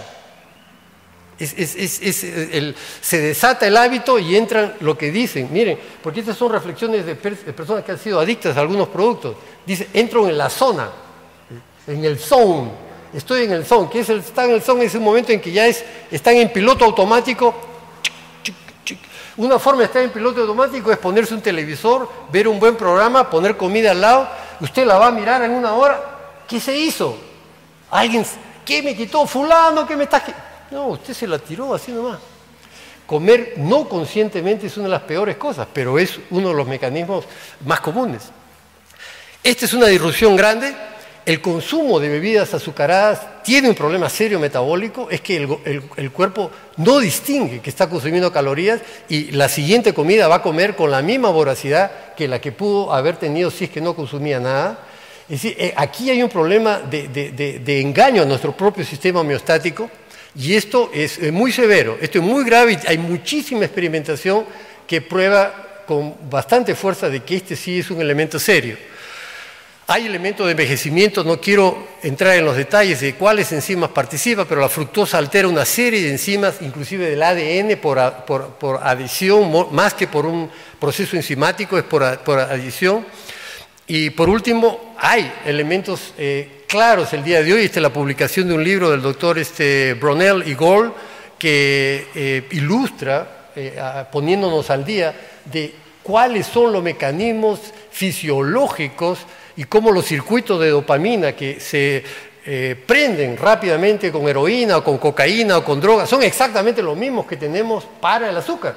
Se desata el hábito y entran lo que dicen. Miren, porque estas son reflexiones de personas que han sido adictas a algunos productos. Dice, entro en la zona, en el zone. Estoy en el zone. ¿Qué es estar en el zone? Es un momento en que ya están en piloto automático. Una forma de estar en piloto automático es ponerse un televisor, ver un buen programa, poner comida al lado. Usted la va a mirar en una hora. ¿Qué se hizo? Alguien, ¿qué me quitó? Fulano, ¿qué me estás quitando? No, usted se la tiró así nomás. Comer no conscientemente es una de las peores cosas, pero es uno de los mecanismos más comunes. Esta es una disrupción grande. El consumo de bebidas azucaradas tiene un problema serio metabólico, es que el cuerpo no distingue que está consumiendo calorías y la siguiente comida va a comer con la misma voracidad que la que pudo haber tenido si es que no consumía nada. Es decir, aquí hay un problema de engaño a nuestro propio sistema homeostático, y esto es muy severo, esto es muy grave, y hay muchísima experimentación que prueba con bastante fuerza de que este sí es un elemento serio. Hay elementos de envejecimiento, no quiero entrar en los detalles de cuáles enzimas participan, pero la fructosa altera una serie de enzimas, inclusive del ADN, por adición, más que por un proceso enzimático, es por adición. Y por último, hay elementos claros el día de hoy. Esta es la publicación de un libro del doctor Brunel y Gold, que ilustra, poniéndonos al día, de cuáles son los mecanismos fisiológicos y cómo los circuitos de dopamina que se prenden rápidamente con heroína o con cocaína o con drogas son exactamente los mismos que tenemos para el azúcar.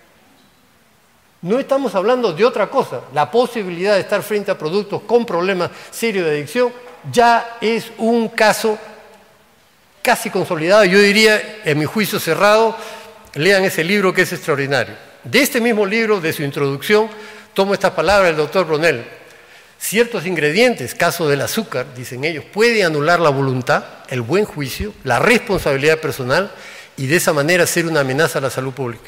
No estamos hablando de otra cosa. La posibilidad de estar frente a productos con problemas serios de adicción ya es un caso casi consolidado. Yo diría, en mi juicio cerrado, lean ese libro que es extraordinario. De este mismo libro, de su introducción, tomo estas palabras del doctor Brunel. Ciertos ingredientes, caso del azúcar, dicen ellos, puede anular la voluntad, el buen juicio, la responsabilidad personal y de esa manera ser una amenaza a la salud pública.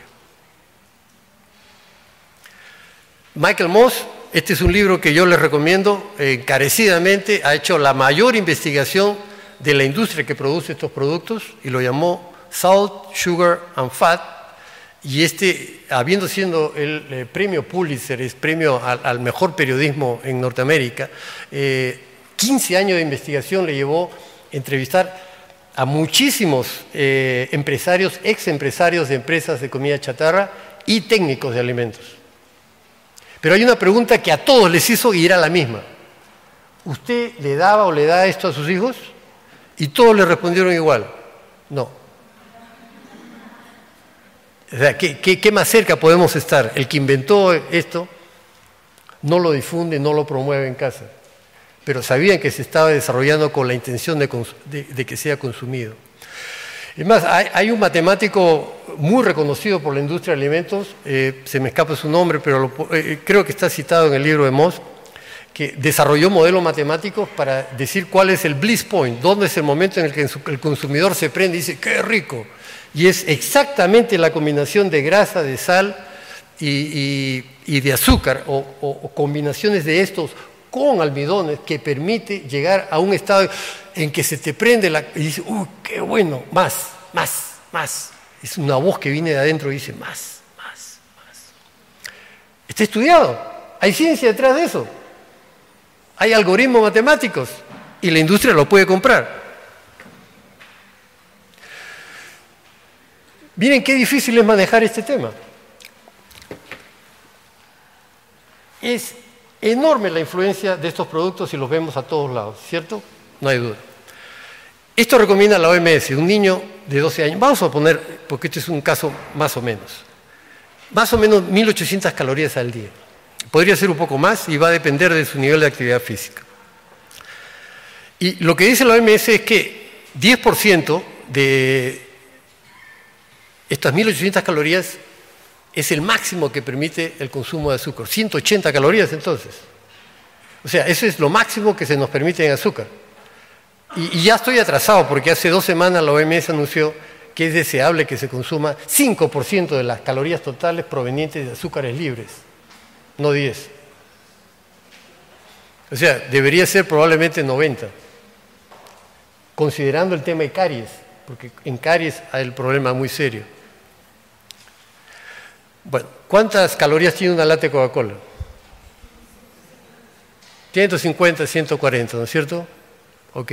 Michael Moss, este es un libro que yo les recomiendo encarecidamente, ha hecho la mayor investigación de la industria que produce estos productos y lo llamó Salt, Sugar and Fat. Y habiendo sido el premio Pulitzer, es premio al mejor periodismo en Norteamérica, 15 años de investigación le llevó a entrevistar a muchísimos empresarios, ex empresarios de empresas de comida chatarra y técnicos de alimentos. Pero hay una pregunta que a todos les hizo y era la misma. ¿Usted le daba o le da esto a sus hijos? Y todos le respondieron igual, no. O sea, ¿qué más cerca podemos estar? El que inventó esto no lo difunde, no lo promueve en casa, pero sabían que se estaba desarrollando con la intención de que sea consumido. Es más, hay un matemático muy reconocido por la industria de alimentos, se me escapa su nombre, pero creo que está citado en el libro de Moss, que desarrolló modelos matemáticos para decir cuál es el bliss point, dónde es el momento en el que el consumidor se prende y dice, ¡qué rico! Y es exactamente la combinación de grasa, de sal y de azúcar, o combinaciones de estos con almidones que permite llegar a un estado en que se te prende y dice, ¡uy, qué bueno! Más, más, más. Es una voz que viene de adentro y dice, más, más, más. Está estudiado. Hay ciencia detrás de eso. Hay algoritmos matemáticos y la industria lo puede comprar. Miren qué difícil es manejar este tema. Es enorme la influencia de estos productos y los vemos a todos lados, ¿cierto? No hay duda. Esto recomienda la OMS, un niño de 12 años, vamos a poner, porque este es un caso más o menos 1.800 calorías al día. Podría ser un poco más y va a depender de su nivel de actividad física. Y lo que dice la OMS es que 10% de estas 1.800 calorías es el máximo que permite el consumo de azúcar. 180 calorías entonces. O sea, eso es lo máximo que se nos permite en azúcar. Y ya estoy atrasado porque hace 2 semanas la OMS anunció que es deseable que se consuma 5% de las calorías totales provenientes de azúcares libres, no 10. O sea, debería ser probablemente 90, considerando el tema de caries, porque en caries hay el problema muy serio. Bueno, ¿cuántas calorías tiene una lata de Coca-Cola? 150, 140, ¿no es cierto? Ok.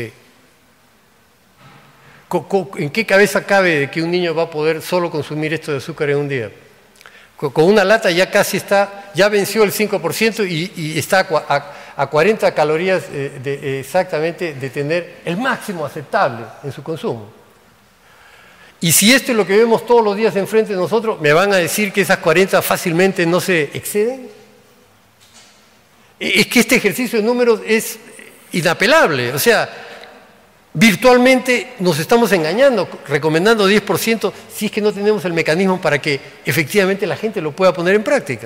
¿En qué cabeza cabe de que un niño va a poder solo consumir esto de azúcar en un día? Con una lata ya casi está, ya venció el 5% y está a 40 calorías exactamente de tener el máximo aceptable en su consumo. Y si esto es lo que vemos todos los días enfrente de nosotros, ¿me van a decir que esas 40 fácilmente no se exceden? Es que este ejercicio de números es inapelable, o sea, virtualmente nos estamos engañando, recomendando 10% si es que no tenemos el mecanismo para que efectivamente la gente lo pueda poner en práctica.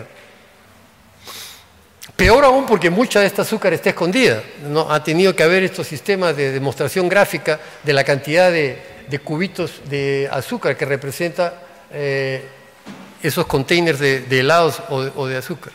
Peor aún porque mucha de esta azúcar está escondida. ¿No? Ha tenido que haber estos sistemas de demostración gráfica de la cantidad de cubitos de azúcar que representa esos containers de helados o de azúcar.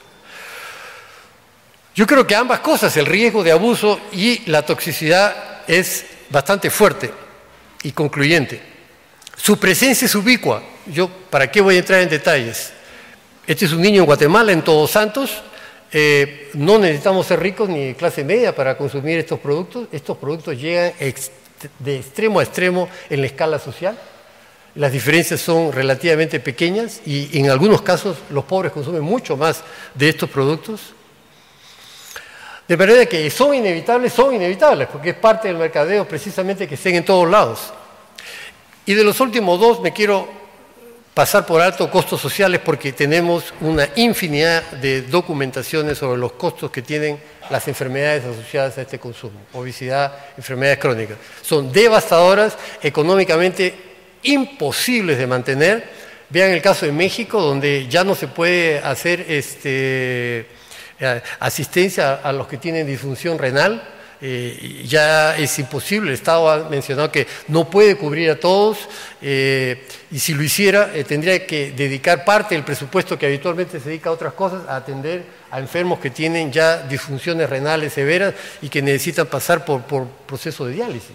Yo creo que ambas cosas, el riesgo de abuso y la toxicidad, es bastante fuerte y concluyente. Su presencia es ubicua. Yo, ¿para qué voy a entrar en detalles? Este es un niño en Guatemala, en Todos Santos. No necesitamos ser ricos ni de clase media para consumir estos productos. Estos productos llegan de extremo a extremo en la escala social. Las diferencias son relativamente pequeñas y en algunos casos los pobres consumen mucho más de estos productos. De manera que son inevitables, porque es parte del mercadeo precisamente que estén en todos lados. Y de los últimos dos me quiero pasar por alto costos sociales porque tenemos una infinidad de documentaciones sobre los costos que tienen las enfermedades asociadas a este consumo. Obesidad, enfermedades crónicas. Son devastadoras, económicamente imposibles de mantener. Vean el caso de México, donde ya no se puede hacer asistencia a los que tienen disfunción renal, ya es imposible. El Estado ha mencionado que no puede cubrir a todos y si lo hiciera tendría que dedicar parte del presupuesto que habitualmente se dedica a otras cosas a atender a enfermos que tienen ya disfunciones renales severas y que necesitan pasar por proceso de diálisis.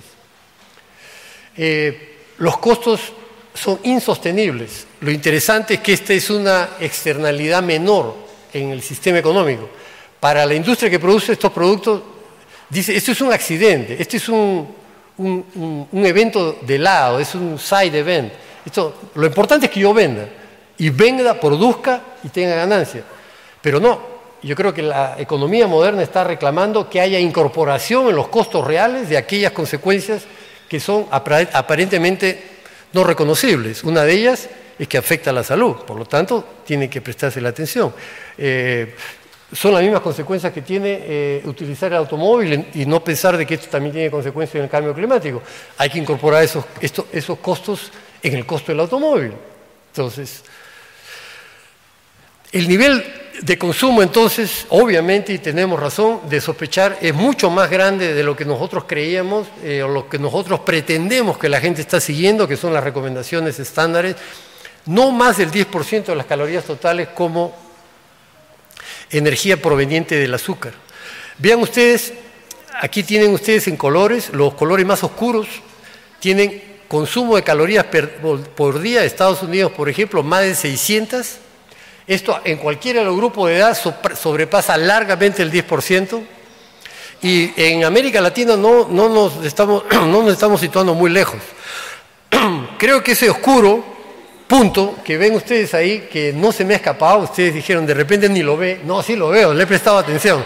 Los costos son insostenibles. Lo interesante es que esta es una externalidad menor en el sistema económico. Para la industria que produce estos productos, dice, esto es un accidente, este es un evento de lado, es un side event. Lo importante es que yo venda, y venda, produzca y tenga ganancia. Pero no, yo creo que la economía moderna está reclamando que haya incorporación en los costos reales de aquellas consecuencias que son aparentemente no reconocibles. Una de ellas es que afecta a la salud, por lo tanto, tiene que prestarse la atención. Son las mismas consecuencias que tiene utilizar el automóvil y no pensar de que esto también tiene consecuencias en el cambio climático. Hay que incorporar esos costos en el costo del automóvil. Entonces, el nivel de consumo, entonces, obviamente, y tenemos razón de sospechar, es mucho más grande de lo que nosotros creíamos o lo que nosotros pretendemos que la gente está siguiendo, que son las recomendaciones estándares. No más del 10% de las calorías totales como energía proveniente del azúcar. Vean ustedes, aquí tienen ustedes en colores, los colores más oscuros tienen consumo de calorías por día. Estados Unidos, por ejemplo, más de 600. Esto en cualquiera de los grupos de edad sobrepasa largamente el 10%. Y en América Latina no nos estamos situando muy lejos. Creo que ese oscuro punto que ven ustedes ahí, que no se me ha escapado, ustedes dijeron, de repente ni lo ve. No, sí lo veo, le he prestado atención.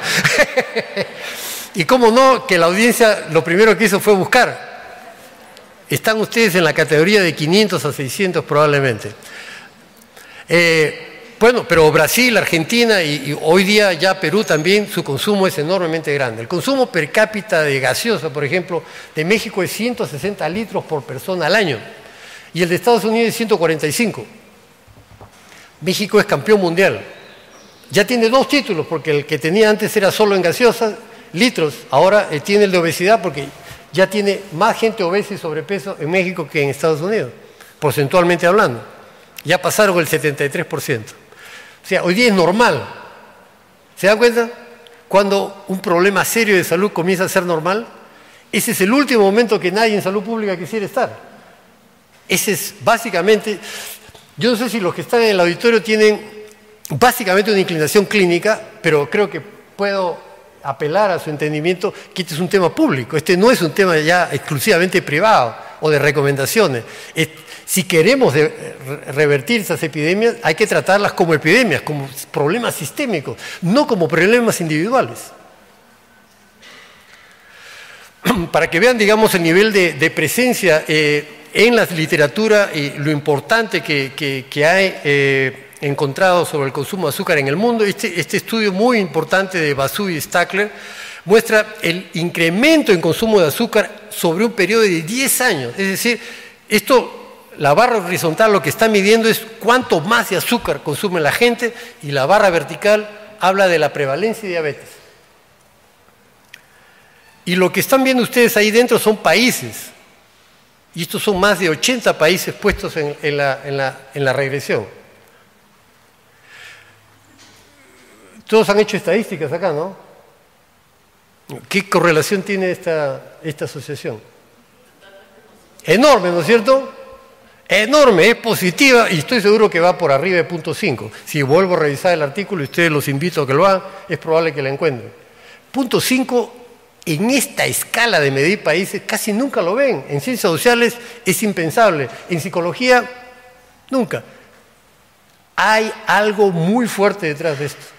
Y cómo no, que la audiencia lo primero que hizo fue buscar. Están ustedes en la categoría de 500 a 600 probablemente. Bueno, pero Brasil, Argentina y hoy día ya Perú también, su consumo es enormemente grande. El consumo per cápita de gaseosa, por ejemplo, de México es 160 litros por persona al año. Y el de Estados Unidos es 145. México es campeón mundial. Ya tiene 2 títulos, porque el que tenía antes era solo en gaseosas, litros. Ahora tiene el de obesidad, porque ya tiene más gente obesa y sobrepeso en México que en Estados Unidos, porcentualmente hablando. Ya pasaron el 73%. O sea, hoy día es normal. ¿Se dan cuenta? Cuando un problema serio de salud comienza a ser normal, ese es el último momento que nadie en salud pública quisiera estar. Ese es básicamente, yo no sé si los que están en el auditorio tienen básicamente una inclinación clínica, pero creo que puedo apelar a su entendimiento que este es un tema público, este no es un tema ya exclusivamente privado o de recomendaciones. Si queremos revertir esas epidemias, hay que tratarlas como epidemias, como problemas sistémicos, no como problemas individuales. Para que vean, digamos, el nivel de presencia en la literatura y lo importante que hay encontrado sobre el consumo de azúcar en el mundo, este estudio muy importante de Basu y Stackler muestra el incremento en consumo de azúcar sobre un periodo de 10 años. Es decir, la barra horizontal lo que está midiendo es cuánto más de azúcar consume la gente y la barra vertical habla de la prevalencia de diabetes. Y lo que están viendo ustedes ahí dentro son países. Y estos son más de 80 países puestos en la regresión. Todos han hecho estadísticas acá, ¿no? ¿Qué correlación tiene esta asociación? Enorme, ¿no es cierto? Enorme, es positiva y estoy seguro que va por arriba de 0.5. Si vuelvo a revisar el artículo y ustedes los invito a que lo hagan, es probable que la encuentren. 0.5 en esta escala de medir países casi nunca lo ven. En ciencias sociales es impensable. En psicología, nunca. Hay algo muy fuerte detrás de esto.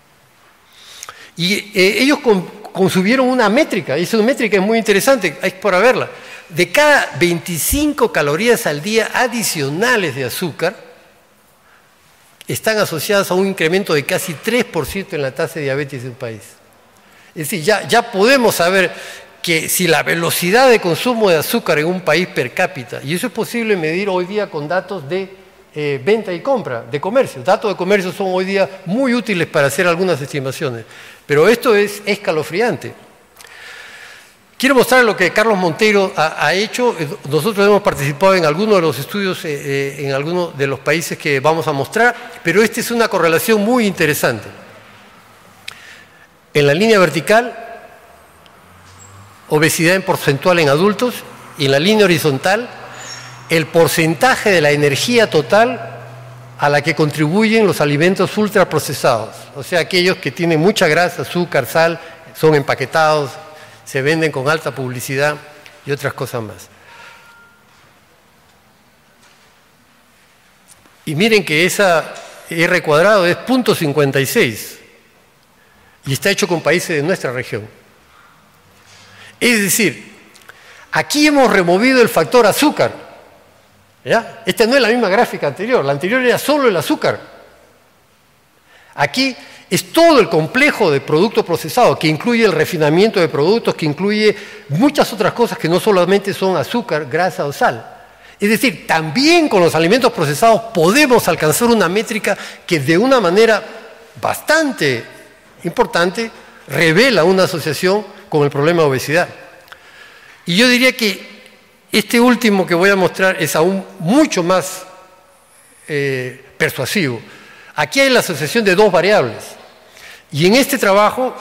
Y ellos concibieron una métrica, y esa métrica es muy interesante, hay para verla. De cada 25 calorías al día adicionales de azúcar, están asociadas a un incremento de casi 3% en la tasa de diabetes de un país. Es decir, ya podemos saber que si la velocidad de consumo de azúcar en un país per cápita, y eso es posible medir hoy día con datos de venta y compra, de comercio. Datos de comercio son hoy día muy útiles para hacer algunas estimaciones, pero esto es escalofriante. Quiero mostrar lo que Carlos Monteiro ha hecho. Nosotros hemos participado en algunos de los estudios en algunos de los países que vamos a mostrar, pero esta es una correlación muy interesante. En la línea vertical, obesidad en porcentual en adultos, y en la línea horizontal, el porcentaje de la energía total a la que contribuyen los alimentos ultraprocesados. O sea, aquellos que tienen mucha grasa, azúcar, sal, son empaquetados, se venden con alta publicidad y otras cosas más. Y miren que esa R cuadrado es 0.56 y está hecho con países de nuestra región. Es decir, aquí hemos removido el factor azúcar. ¿Ya? Esta no es la misma gráfica anterior, la anterior era solo el azúcar. Aquí es todo el complejo de producto procesado, que incluye el refinamiento de productos, que incluye muchas otras cosas que no solamente son azúcar, grasa o sal. Es decir, también con los alimentos procesados podemos alcanzar una métrica que de una manera bastante importante revela una asociación con el problema de obesidad. Y yo diría que este último que voy a mostrar es aún mucho más persuasivo. Aquí hay la asociación de dos variables. Y en este trabajo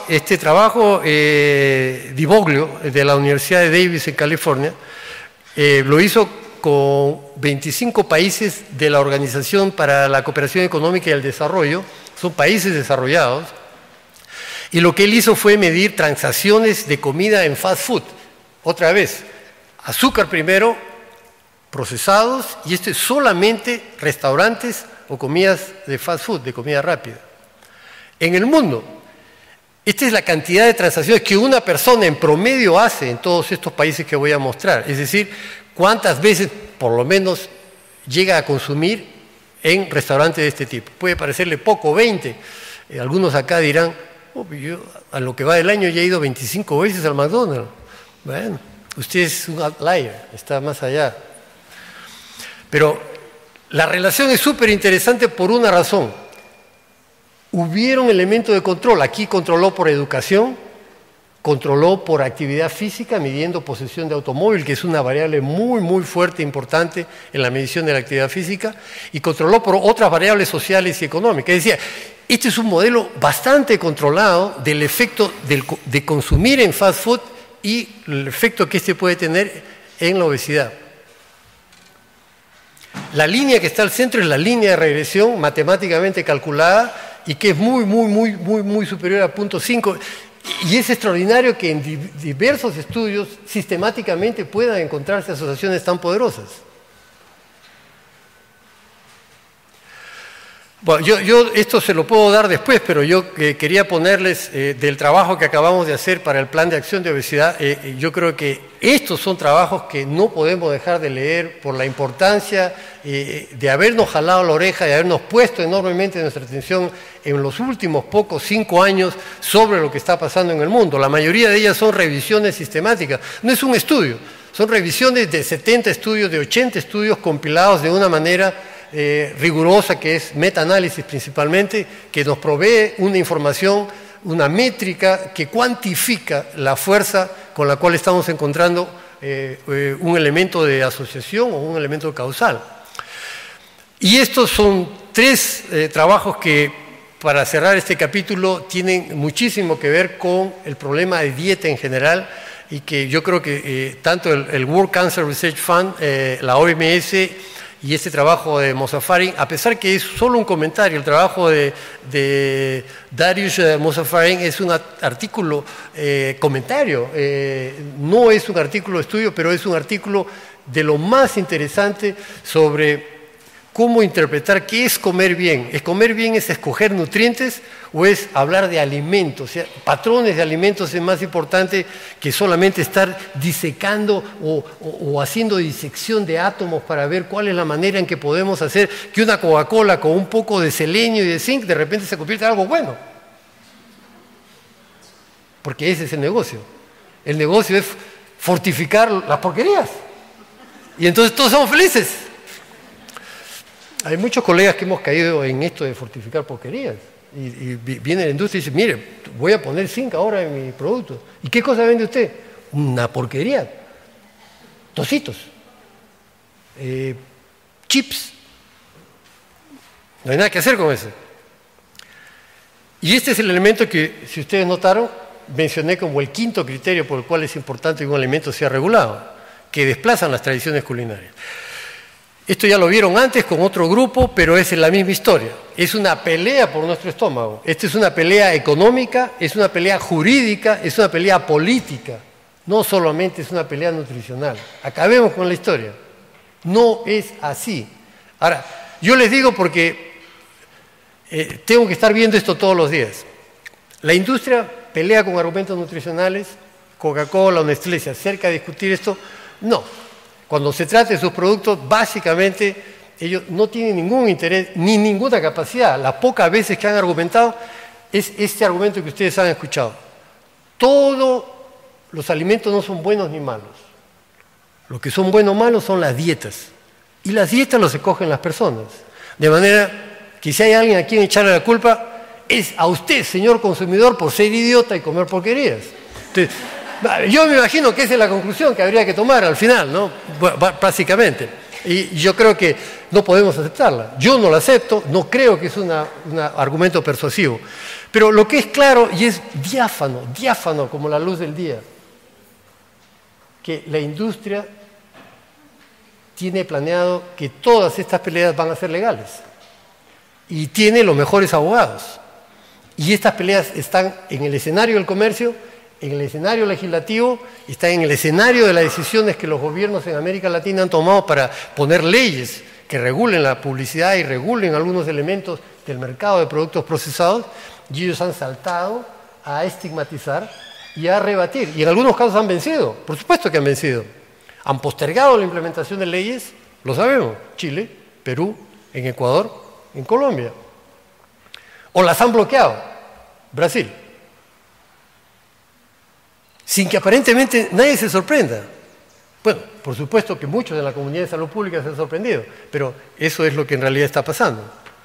Di Boglio, de la Universidad de Davis en California, lo hizo con 25 países de la Organización para la Cooperación Económica y el Desarrollo, son países desarrollados, y lo que él hizo fue medir transacciones de comida en fast food. Otra vez, azúcar primero, procesados, y esto es solamente restaurantes o comidas de fast food, de comida rápida. En el mundo, esta es la cantidad de transacciones que una persona en promedio hace en todos estos países que voy a mostrar. Es decir, cuántas veces, por lo menos, llega a consumir en restaurantes de este tipo. Puede parecerle poco, 20. Algunos acá dirán, oh, yo a lo que va del año ya he ido 25 veces al McDonald's. Bueno, usted es un outlier, está más allá. Pero la relación es súper interesante por una razón. Hubieron elementos de control. Aquí controló por educación, controló por actividad física, midiendo posesión de automóvil, que es una variable muy, muy fuerte e importante en la medición de la actividad física, y controló por otras variables sociales y económicas. Es decir, este es un modelo bastante controlado del efecto de consumir en fast food y el efecto que este puede tener en la obesidad. La línea que está al centro es la línea de regresión matemáticamente calculada y que es muy superior a 0.5. Y es extraordinario que en diversos estudios sistemáticamente puedan encontrarse asociaciones tan poderosas. Bueno, yo esto se lo puedo dar después, pero yo quería ponerles del trabajo que acabamos de hacer para el Plan de Acción de Obesidad. Yo creo que estos son trabajos que no podemos dejar de leer por la importancia de habernos jalado la oreja, de habernos puesto enormemente nuestra atención en los últimos 5 años sobre lo que está pasando en el mundo. La mayoría de ellas son revisiones sistemáticas, no es un estudio, son revisiones de 70 estudios, de 80 estudios compilados de una manera rigurosa, que es metaanálisis principalmente, que nos provee una información, una métrica que cuantifica la fuerza con la cual estamos encontrando un elemento de asociación o un elemento causal. Y estos son 3 trabajos que, para cerrar este capítulo, tienen muchísimo que ver con el problema de dieta en general, y que yo creo que tanto el World Cancer Research Fund, la OMS, y este trabajo de Mossafarin, a pesar que es solo un comentario, el trabajo de Darius Mossafarin es un artículo comentario, no es un artículo de estudio, pero es un artículo de lo más interesante sobre cómo interpretar qué es comer bien. ¿Es comer bien es escoger nutrientes o es hablar de alimentos? O sea, patrones de alimentos es más importante que solamente estar disecando o haciendo disección de átomos para ver cuál es la manera en que podemos hacer que una Coca-Cola con un poco de selenio y de zinc de repente se convierta en algo bueno. Porque ese es el negocio. El negocio es fortificar las porquerías. Y entonces todos somos felices. Hay muchos colegas que hemos caído en esto de fortificar porquerías. Y viene la industria y dice, mire, voy a poner zinc ahora en mi producto. ¿Y qué cosa vende usted? Una porquería. Tocitos. Chips. No hay nada que hacer con eso. Y este es el elemento que, si ustedes notaron, mencioné como el 5.º criterio por el cual es importante que un alimento sea regulado, que desplazan las tradiciones culinarias. Esto ya lo vieron antes con otro grupo, pero es la misma historia. Es una pelea por nuestro estómago. Esta es una pelea económica, es una pelea jurídica, es una pelea política. No solamente es una pelea nutricional. Acabemos con la historia. No es así. Ahora, yo les digo porque tengo que estar viendo esto todos los días. La industria pelea con argumentos nutricionales, Coca-Cola o Nestlé se acerca a discutir esto. No. Cuando se trata de sus productos, básicamente ellos no tienen ningún interés ni ninguna capacidad. Las pocas veces que han argumentado es este argumento que ustedes han escuchado. Todos los alimentos no son buenos ni malos. Lo que son buenos o malos son las dietas. Y las dietas los escogen las personas. De manera que si hay alguien a quien echarle la culpa, es a usted, señor consumidor, por ser idiota y comer porquerías. Entonces, yo me imagino que esa es la conclusión que habría que tomar al final, ¿no? Básicamente. Y yo creo que no podemos aceptarla. Yo no la acepto, no creo que es un argumento persuasivo. Pero lo que es claro y es diáfano como la luz del día, que la industria tiene planeado que todas estas peleas van a ser legales. Y tiene los mejores abogados. Y estas peleas están en el escenario del comercio, en el escenario legislativo, están en el escenario de las decisiones que los gobiernos en América Latina han tomado para poner leyes que regulen la publicidad y regulen algunos elementos del mercado de productos procesados, y ellos han saltado a estigmatizar y a rebatir. Y en algunos casos han vencido, por supuesto que han vencido. Han postergado la implementación de leyes, lo sabemos, Chile, Perú, en Ecuador, en Colombia. O las han bloqueado, Brasil. Sin que aparentemente nadie se sorprenda. Bueno, por supuesto que muchos de la comunidad de salud pública se han sorprendido, pero eso es lo que en realidad está pasando.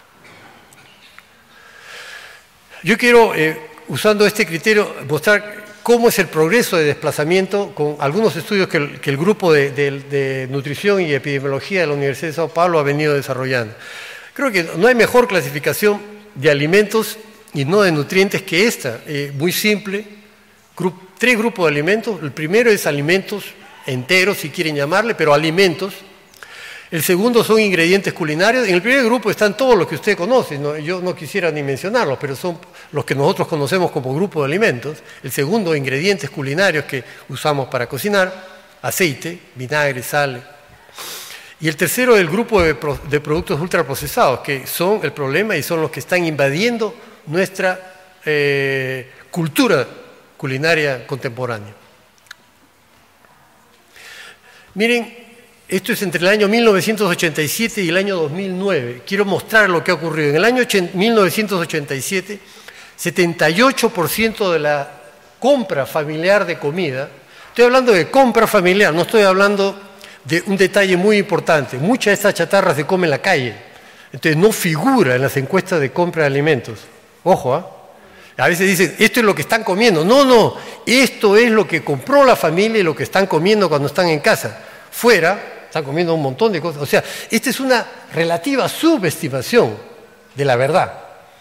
Yo quiero, usando este criterio, mostrar cómo es el progreso de desplazamiento con algunos estudios que el grupo de nutrición y epidemiología de la Universidad de Sao Paulo ha venido desarrollando. Creo que no hay mejor clasificación de alimentos y no de nutrientes que esta, muy simple. Tres grupos de alimentos. El primero es alimentos enteros, si quieren llamarle, pero alimentos. El segundo son ingredientes culinarios. En el primer grupo están todos los que usted conoce. Yo no quisiera ni mencionarlos, pero son los que nosotros conocemos como grupo de alimentos. El segundo, ingredientes culinarios que usamos para cocinar: aceite, vinagre, sal. Y el tercero, el grupo de productos ultraprocesados, que son el problema y son los que están invadiendo nuestra cultura culinaria contemporánea. Miren, esto es entre el año 1987 y el año 2009. Quiero mostrar lo que ha ocurrido. En el año 1987, 78% de la compra familiar de comida, estoy hablando de compra familiar, no estoy hablando de un detalle muy importante. Mucha de esta chatarra se come en la calle, entonces no figura en las encuestas de compra de alimentos. Ojo, ¿ah? A veces dicen, esto es lo que están comiendo. No, esto es lo que compró la familia y lo que están comiendo cuando están en casa. Fuera, están comiendo un montón de cosas. O sea, esta es una relativa subestimación de la verdad.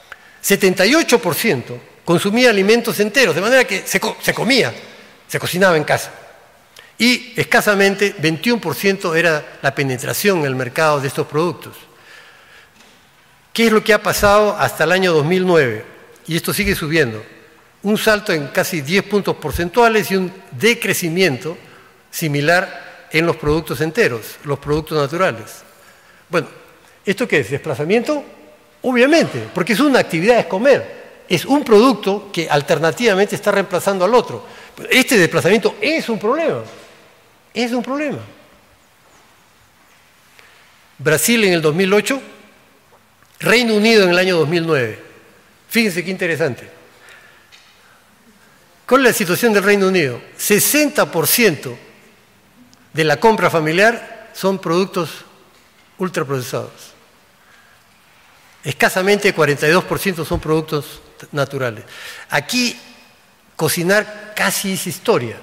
78% consumía alimentos enteros, de manera que se cocinaba en casa. Y escasamente 21% era la penetración en el mercado de estos productos. ¿Qué es lo que ha pasado hasta el año 2009? Y esto sigue subiendo. Un salto en casi 10 puntos porcentuales y un decrecimiento similar en los productos enteros, los productos naturales. Bueno, ¿esto qué es? ¿Desplazamiento? Obviamente, porque es una actividad, es comer. Es un producto que alternativamente está reemplazando al otro. Este desplazamiento es un problema. Es un problema. Brasil en el 2008, Reino Unido en el año 2009. Fíjense qué interesante. ¿Cuál es la situación del Reino Unido? 60% de la compra familiar son productos ultraprocesados. Escasamente 42% son productos naturales. Aquí cocinar casi es historia.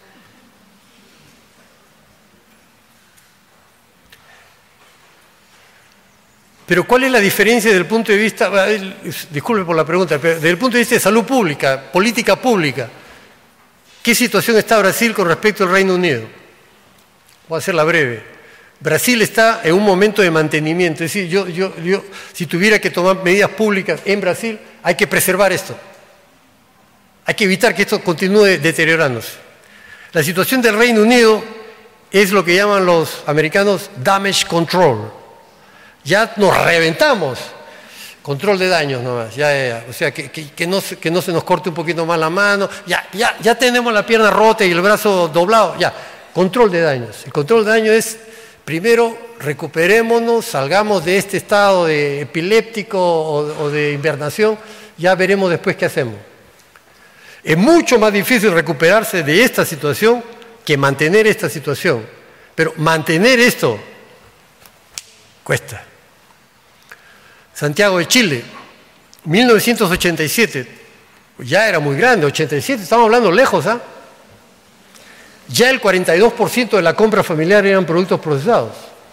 Pero ¿cuál es la diferencia desde el punto de vista, disculpe por la pregunta, pero desde el punto de vista de salud pública, política pública? ¿Qué situación está Brasil con respecto al Reino Unido? Voy a hacerla breve. Brasil está en un momento de mantenimiento, es decir, yo si tuviera que tomar medidas públicas en Brasil, hay que preservar esto. Hay que evitar que esto continúe deteriorándose. La situación del Reino Unido es lo que llaman los americanos damage control. Ya nos reventamos. Control de daños nomás. O sea, que no se nos corte un poquito más la mano. Ya tenemos la pierna rota y el brazo doblado. Ya. Control de daños. El control de daños es, primero, recuperémonos, salgamos de este estado de epiléptico o de invernación. Ya veremos después qué hacemos. Es mucho más difícil recuperarse de esta situación que mantener esta situación. Pero mantener esto cuesta. Santiago de Chile, 1987, ya era muy grande, 87, estamos hablando lejos, ¿ah? Ya el 42% de la compra familiar eran productos procesados.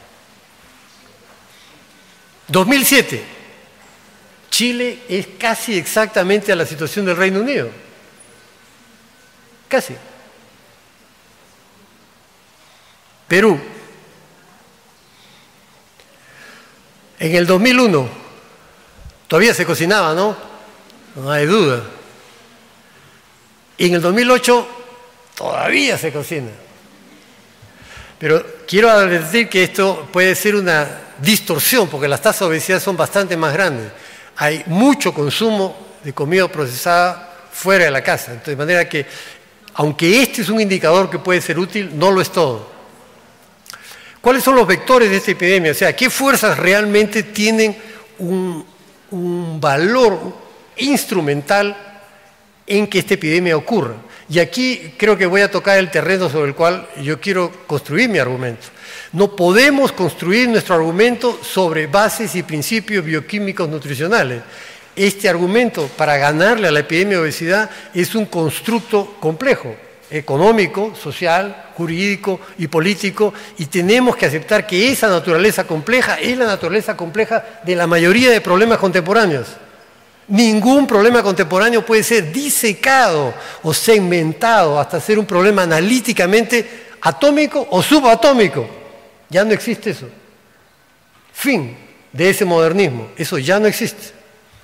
2007, Chile es casi exactamente a la situación del Reino Unido. Casi. Perú. En el 2001, todavía se cocinaba, ¿no? No hay duda. Y en el 2008, todavía se cocina. Pero quiero advertir que esto puede ser una distorsión, porque las tasas de obesidad son bastante más grandes. Hay mucho consumo de comida procesada fuera de la casa. Entonces, de manera que, aunque este es un indicador que puede ser útil, no lo es todo. ¿Cuáles son los vectores de esta epidemia? O sea, ¿qué fuerzas realmente tienen un valor instrumental en que esta epidemia ocurra? Y aquí creo que voy a tocar el terreno sobre el cual yo quiero construir mi argumento. No podemos construir nuestro argumento sobre bases y principios bioquímicos nutricionales. Este argumento para ganarle a la epidemia de obesidad es un constructo complejo, económico, social, jurídico y político, y tenemos que aceptar que esa naturaleza compleja es la naturaleza compleja de la mayoría de problemas contemporáneos. Ningún problema contemporáneo puede ser disecado o segmentado hasta ser un problema analíticamente atómico o subatómico. Ya no existe eso. Fin de ese modernismo. Eso ya no existe.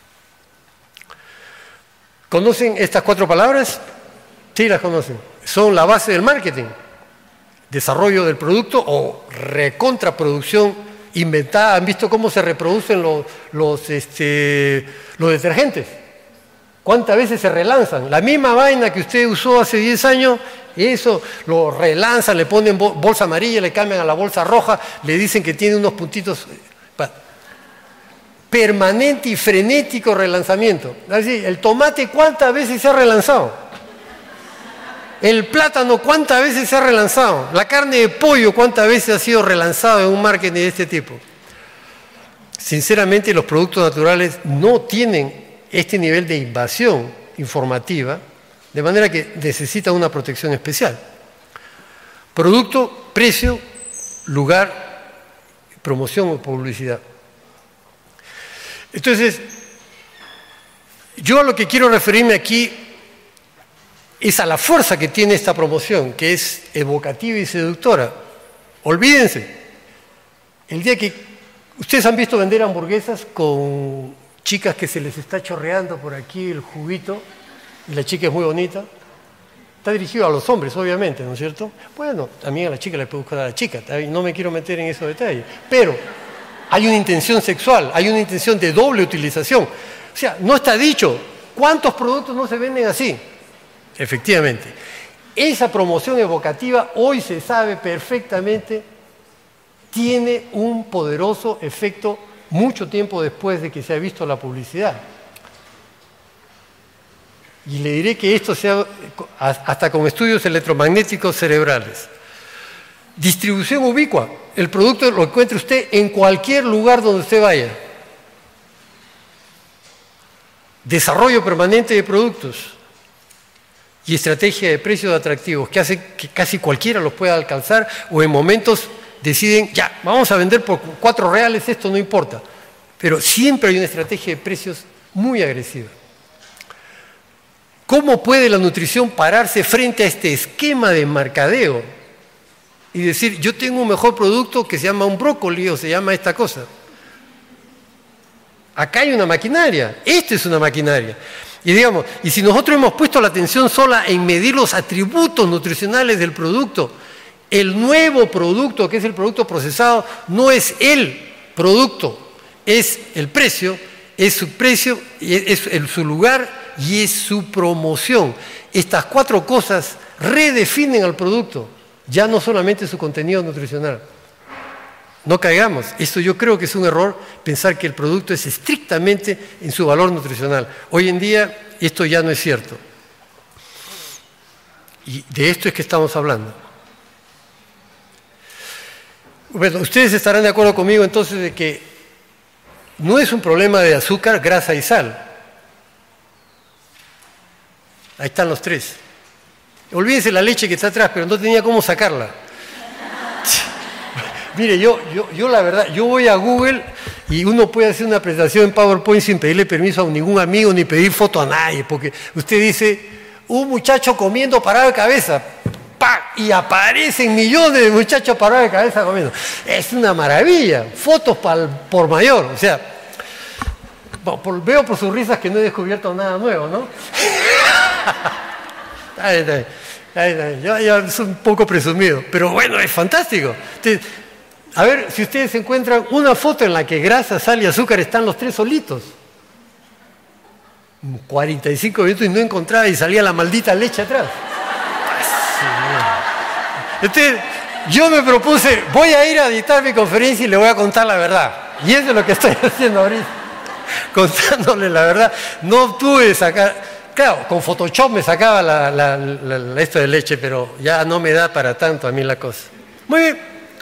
¿Conocen estas 4 palabras? Sí, las conocen. Son la base del marketing. Desarrollo del producto o recontraproducción inventada. ¿Han visto cómo se reproducen los detergentes? ¿Cuántas veces se relanzan? La misma vaina que usted usó hace 10 años, eso lo relanzan, le ponen bolsa amarilla, le cambian a la bolsa roja, le dicen que tiene unos puntitos. Permanente y frenético relanzamiento. Así, el tomate, ¿cuántas veces se ha relanzado? El plátano, ¿cuántas veces se ha relanzado? La carne de pollo, ¿cuántas veces ha sido relanzado en un marketing de este tipo? Sinceramente, los productos naturales no tienen este nivel de invasión informativa, de manera que necesitan una protección especial. Producto, precio, lugar, promoción o publicidad. Entonces, yo a lo que quiero referirme aquí es a la fuerza que tiene esta promoción, que es evocativa y seductora. Olvídense, el día que ustedes han visto vender hamburguesas con chicas que se les está chorreando por aquí el juguito, y la chica es muy bonita, está dirigido a los hombres, obviamente, ¿no es cierto? Bueno, también a la chica le puede buscar a la chica, no me quiero meter en esos detalles, pero hay una intención sexual, hay una intención de doble utilización. O sea, no está dicho, ¿cuántos productos no se venden así? Efectivamente, esa promoción evocativa hoy se sabe perfectamente, tiene un poderoso efecto mucho tiempo después de que se ha visto la publicidad. Y le diré que esto sea hasta con estudios electromagnéticos cerebrales. Distribución ubicua, el producto lo encuentra usted en cualquier lugar donde usted vaya. Desarrollo permanente de productos y estrategia de precios atractivos que hace que casi cualquiera los pueda alcanzar o en momentos deciden, ya, vamos a vender por 4 reales, esto no importa. Pero siempre hay una estrategia de precios muy agresiva. ¿Cómo puede la nutrición pararse frente a este esquema de mercadeo y decir, yo tengo un mejor producto que se llama un brócoli o se llama esta cosa? Acá hay una maquinaria, esto es una maquinaria. Y digamos, y si nosotros hemos puesto la atención sola en medir los atributos nutricionales del producto, el nuevo producto, que es el producto procesado, no es el producto, es el precio, es su lugar y es su promoción. Estas 4 cosas redefinen al producto, ya no solamente su contenido nutricional. No caigamos, esto yo creo que es un error pensar que el producto es estrictamente en su valor nutricional. Hoy en día esto ya no es cierto. Y de esto es que estamos hablando. Bueno, ustedes estarán de acuerdo conmigo entonces de que no es un problema de azúcar, grasa y sal. Ahí están los tres. Olvídense la leche que está atrás, pero no tenía cómo sacarla. Mire, yo la verdad, yo voy a Google y uno puede hacer una presentación en PowerPoint sin pedirle permiso a ningún amigo ni pedir foto a nadie, porque usted dice, un muchacho comiendo parado de cabeza, ¡pac! Y aparecen millones de muchachos parados de cabeza comiendo. Es una maravilla, fotos por mayor, o sea, veo por sus risas que no he descubierto nada nuevo, ¿no? Ya soy un poco presumido, pero bueno, es fantástico. Entonces, a ver si ustedes encuentran una foto en la que grasa, sal y azúcar están los tres solitos. 45 minutos y no encontraba y salía la maldita leche atrás. Entonces, yo me propuse, voy a ir a editar mi conferencia y le voy a contar la verdad. Y eso es lo que estoy haciendo ahorita, contándole la verdad. No pude sacar... Claro, con Photoshop me sacaba esto de leche, pero ya no me da para tanto a mí la cosa. Muy bien.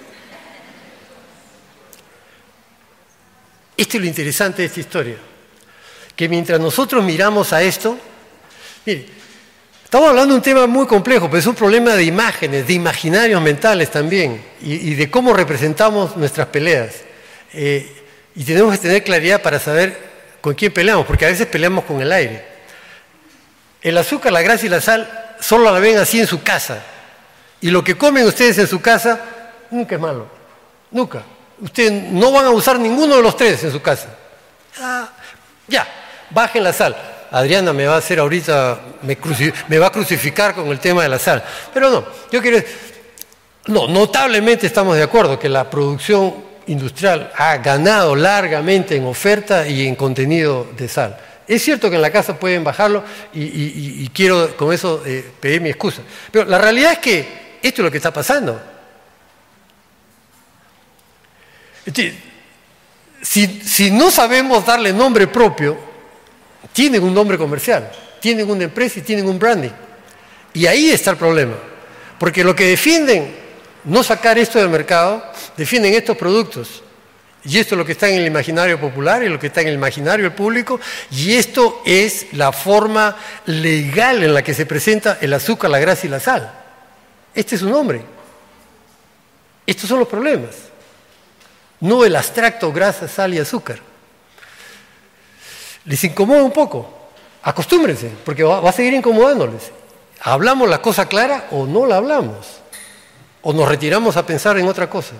Esto es lo interesante de esta historia. Que mientras nosotros miramos a esto, mire, estamos hablando de un tema muy complejo, pero es un problema de imágenes, de imaginarios mentales también, y de cómo representamos nuestras peleas. Y tenemos que tener claridad para saber con quién peleamos, porque a veces peleamos con el aire. El azúcar, la grasa y la sal solo la ven así en su casa. Y lo que comen ustedes en su casa nunca es malo. Nunca. Ustedes no van a usar ninguno de los tres en su casa. Ya, bajen la sal. Adriana me va a hacer ahorita, me va a crucificar con el tema de la sal. Pero no, yo quiero... No, notablemente estamos de acuerdo que la producción industrial ha ganado largamente en oferta y en contenido de sal. Es cierto que en la casa pueden bajarlo y quiero con eso pedir mi excusa. Pero la realidad es que esto es lo que está pasando. Si no sabemos darle nombre propio, tienen un nombre comercial, tienen una empresa y tienen un branding. Y ahí está el problema. Porque lo que defienden, no sacar esto del mercado, defienden estos productos. Y esto es lo que está en el imaginario popular y lo que está en el imaginario del público. Y esto es la forma legal en la que se presenta el azúcar, la grasa y la sal. Este es su nombre. Estos son los problemas. No el abstracto grasa, sal y azúcar. Les incomoda un poco. Acostúmbrense, porque va a seguir incomodándoles. ¿Hablamos la cosa clara o no la hablamos? ¿O nos retiramos a pensar en otra cosa?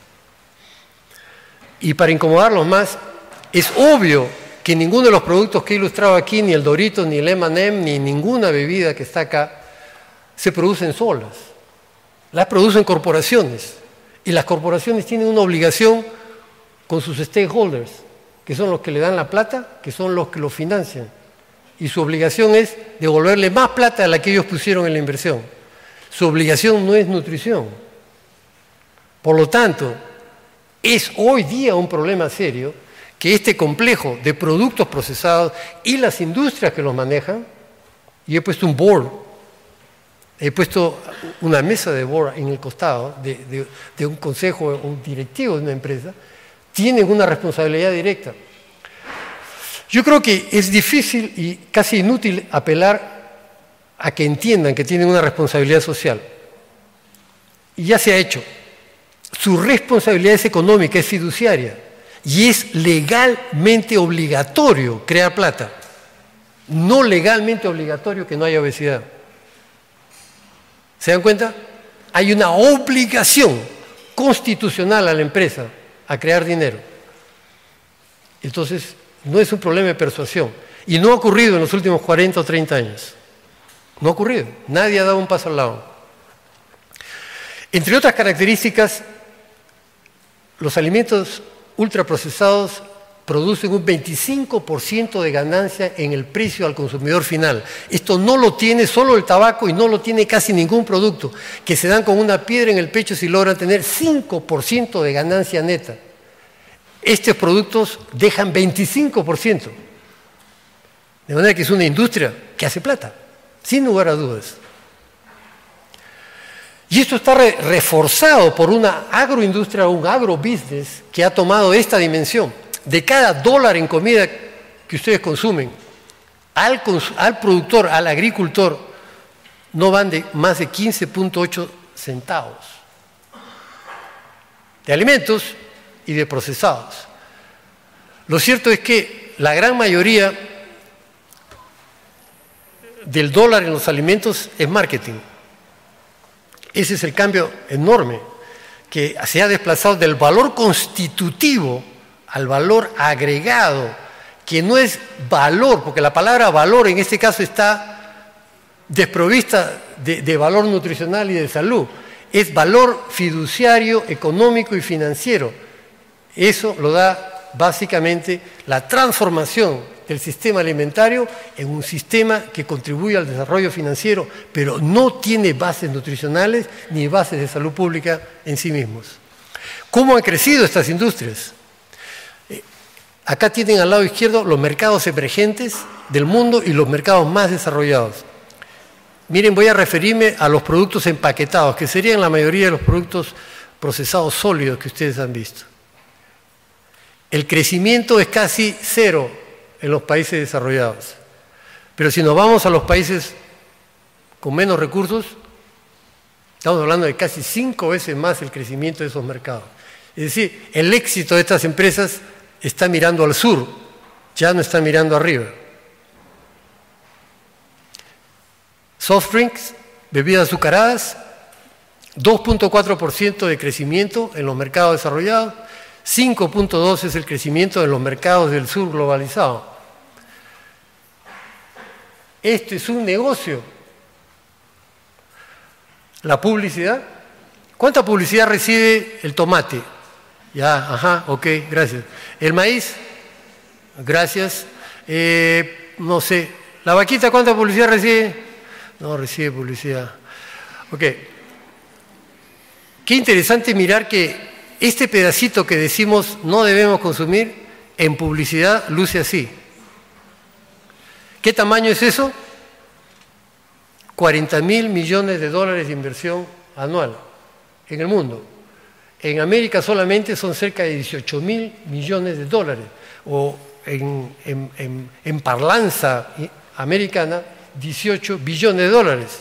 Y para incomodarlos más, es obvio que ninguno de los productos que he ilustrado aquí, ni el Dorito, ni el M&M, ni ninguna bebida que está acá, se producen solas. Las producen corporaciones. Y las corporaciones tienen una obligación con sus stakeholders, que son los que le dan la plata, que son los que lo financian. Y su obligación es devolverle más plata a la que ellos pusieron en la inversión. Su obligación no es nutrición. Por lo tanto, es hoy día un problema serio que este complejo de productos procesados y las industrias que los manejan, y he puesto un board, he puesto una mesa de board en el costado de un consejo, un directivo de una empresa, tienen una responsabilidad directa. Yo creo que es difícil y casi inútil apelar a que entiendan que tienen una responsabilidad social. Y ya se ha hecho. Su responsabilidad es económica, es fiduciaria, y es legalmente obligatorio crear plata, no legalmente obligatorio que no haya obesidad. ¿Se dan cuenta? Hay una obligación constitucional a la empresa a crear dinero. Entonces, no es un problema de persuasión, y no ha ocurrido en los últimos 40 o 30 años. No ha ocurrido, nadie ha dado un paso al lado. Entre otras características, los alimentos ultraprocesados producen un 25% de ganancia en el precio al consumidor final. Esto no lo tiene solo el tabaco y no lo tiene casi ningún producto, que se dan con una piedra en el pecho si logran tener 5% de ganancia neta. Estos productos dejan 25%. De manera que es una industria que hace plata, sin lugar a dudas. Y esto está reforzado por una agroindustria, un agrobusiness que ha tomado esta dimensión. De cada dólar en comida que ustedes consumen, al productor, al agricultor, no van de más de 15.8 centavos de alimentos y de procesados. Lo cierto es que la gran mayoría del dólar en los alimentos es marketing. Ese es el cambio enorme que se ha desplazado del valor constitutivo al valor agregado, que no es valor, porque la palabra valor en este caso está desprovista de valor nutricional y de salud. Es valor fiduciario, económico y financiero. Eso lo da básicamente la transformación del sistema alimentario en un sistema que contribuye al desarrollo financiero, pero no tiene bases nutricionales ni bases de salud pública en sí mismos. ¿Cómo han crecido estas industrias? Acá tienen al lado izquierdo los mercados emergentes del mundo y los mercados más desarrollados. Miren, voy a referirme a los productos empaquetados, que serían la mayoría de los productos procesados sólidos que ustedes han visto. El crecimiento es casi cero en los países desarrollados. Pero si nos vamos a los países con menos recursos, estamos hablando de casi 5 veces más el crecimiento de esos mercados. Es decir, el éxito de estas empresas está mirando al sur, ya no está mirando arriba. Soft drinks, bebidas azucaradas, 2.4% de crecimiento en los mercados desarrollados, 5.2% es el crecimiento en los mercados del sur globalizado. Este es un negocio. La publicidad. ¿Cuánta publicidad recibe el tomate? Ya, ajá, ok, gracias. ¿El maíz? Gracias. No sé. ¿La vaquita cuánta publicidad recibe? No recibe publicidad. Ok. Qué interesante mirar que este pedacito que decimos no debemos consumir, en publicidad luce así. ¿Qué tamaño es eso? 40.000 millones de dólares de inversión anual en el mundo. En América solamente son cerca de 18.000 millones de dólares, o en parlanza americana, 18 billones de dólares.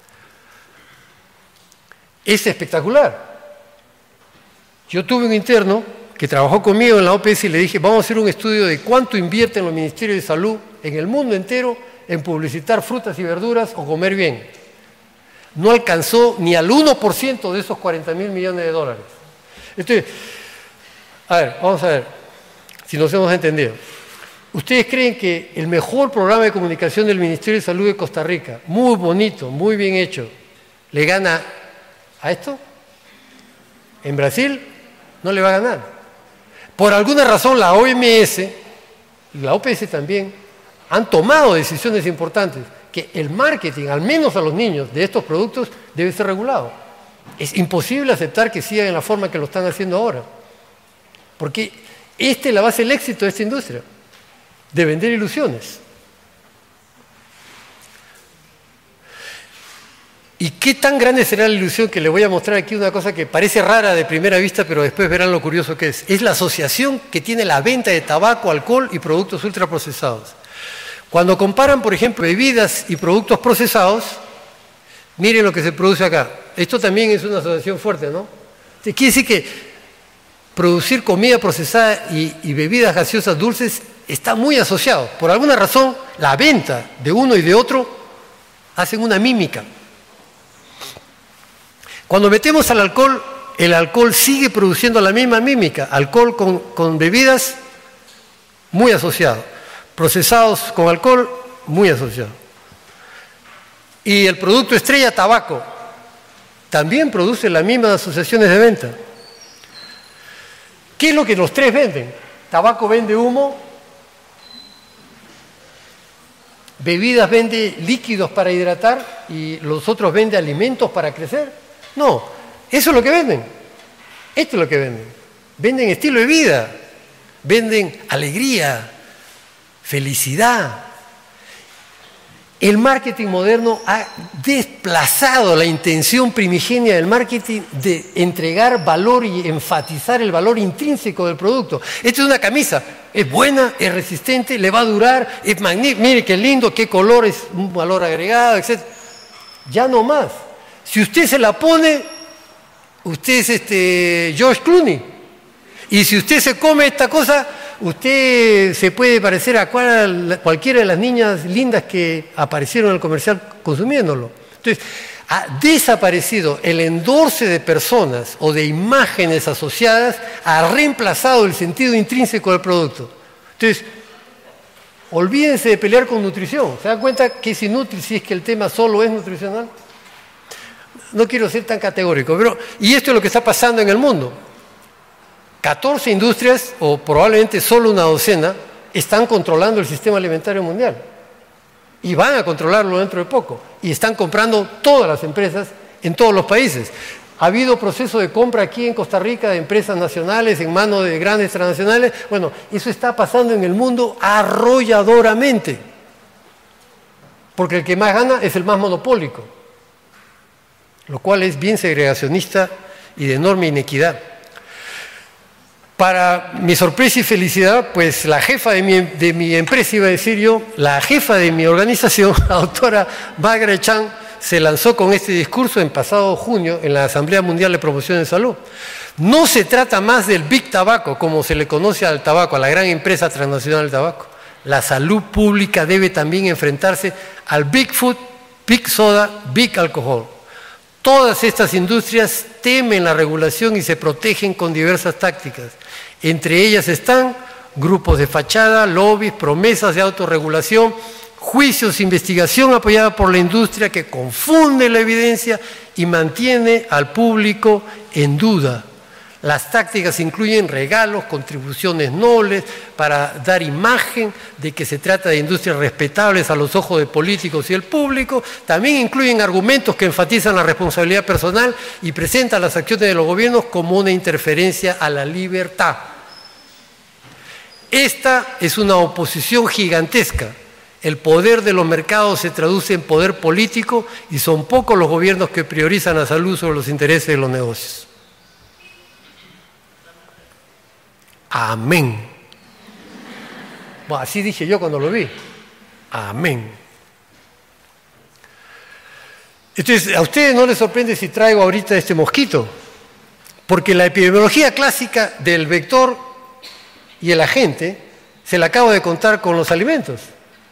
Es espectacular. Yo tuve un interno que trabajó conmigo en la OPS y le dije, vamos a hacer un estudio de cuánto invierten los ministerios de salud en el mundo entero en publicitar frutas y verduras o comer bien. No alcanzó ni al 1% de esos 40.000 millones de dólares. Entonces, a ver, vamos a ver si nos hemos entendido. ¿Ustedes creen que el mejor programa de comunicación del Ministerio de Salud de Costa Rica, muy bonito, muy bien hecho, le gana a esto? En Brasil no le va a ganar. Por alguna razón la OMS y la OPS también han tomado decisiones importantes, que el marketing, al menos a los niños, de estos productos debe ser regulado. Es imposible aceptar que sigan en la forma que lo están haciendo ahora, porque esta es la base del éxito de esta industria, de vender ilusiones. ¿Y qué tan grande será la ilusión? Que le voy a mostrar aquí una cosa que parece rara de primera vista, pero después verán lo curioso que es. Es la asociación que tiene la venta de tabaco, alcohol y productos ultraprocesados. Cuando comparan, por ejemplo, bebidas y productos procesados, miren lo que se produce acá. Esto también es una asociación fuerte, ¿no? Quiere decir que producir comida procesada y bebidas gaseosas dulces está muy asociado. Por alguna razón, la venta de uno y de otro hacen una mímica. Cuando metemos al alcohol, el alcohol sigue produciendo la misma mímica. Alcohol con bebidas, muy asociado. Procesados con alcohol, muy asociado. Y el producto estrella, tabaco, también produce las mismas asociaciones de venta. ¿Qué es lo que los tres venden? Tabaco vende humo, bebidas vende líquidos para hidratar y los otros vende alimentos para crecer. No, eso es lo que venden. Esto es lo que venden. Venden estilo de vida, venden alegría, felicidad. El marketing moderno ha desplazado la intención primigenia del marketing de entregar valor y enfatizar el valor intrínseco del producto. Esta es una camisa, es buena, es resistente, le va a durar, es magnífica, mire qué lindo, qué color, es un valor agregado, etc. Ya no más. Si usted se la pone, usted es George Clooney. Y si usted se come esta cosa, usted se puede parecer a cualquiera de las niñas lindas que aparecieron en el comercial consumiéndolo. Entonces, ha desaparecido el endorse de personas o de imágenes asociadas, ha reemplazado el sentido intrínseco del producto. Entonces, olvídense de pelear con nutrición. ¿Se dan cuenta que es inútil si es que el tema solo es nutricional? No quiero ser tan categórico, pero y esto es lo que está pasando en el mundo. 14 industrias, o probablemente solo una docena, están controlando el sistema alimentario mundial. Y van a controlarlo dentro de poco. Y están comprando todas las empresas en todos los países. Ha habido proceso de compra aquí en Costa Rica de empresas nacionales en manos de grandes transnacionales. Bueno, eso está pasando en el mundo arrolladoramente. Porque el que más gana es el más monopólico. Lo cual es bien segregacionista y de enorme inequidad. Para mi sorpresa y felicidad, pues la jefa de mi empresa, iba a decir yo, la jefa de mi organización, la doctora Margaret Chan, se lanzó con este discurso en pasado junio en la Asamblea Mundial de Promoción de Salud. No se trata más del Big Tobacco, como se le conoce al tabaco, a la gran empresa transnacional del tabaco. La salud pública debe también enfrentarse al Big Food, Big Soda, Big Alcohol. Todas estas industrias temen la regulación y se protegen con diversas tácticas. Entre ellas están grupos de fachada, lobbies, promesas de autorregulación, juicios, investigación apoyada por la industria que confunde la evidencia y mantiene al público en duda. Las tácticas incluyen regalos, contribuciones nobles para dar imagen de que se trata de industrias respetables a los ojos de políticos y el público. También incluyen argumentos que enfatizan la responsabilidad personal y presentan las acciones de los gobiernos como una interferencia a la libertad. Esta es una oposición gigantesca. El poder de los mercados se traduce en poder político y son pocos los gobiernos que priorizan la salud sobre los intereses de los negocios. Amén. Bueno, así dije yo cuando lo vi. Amén. Entonces, a ustedes no les sorprende si traigo ahorita este mosquito, porque la epidemiología clásica del vector y el agente se la acabo de contar con los alimentos.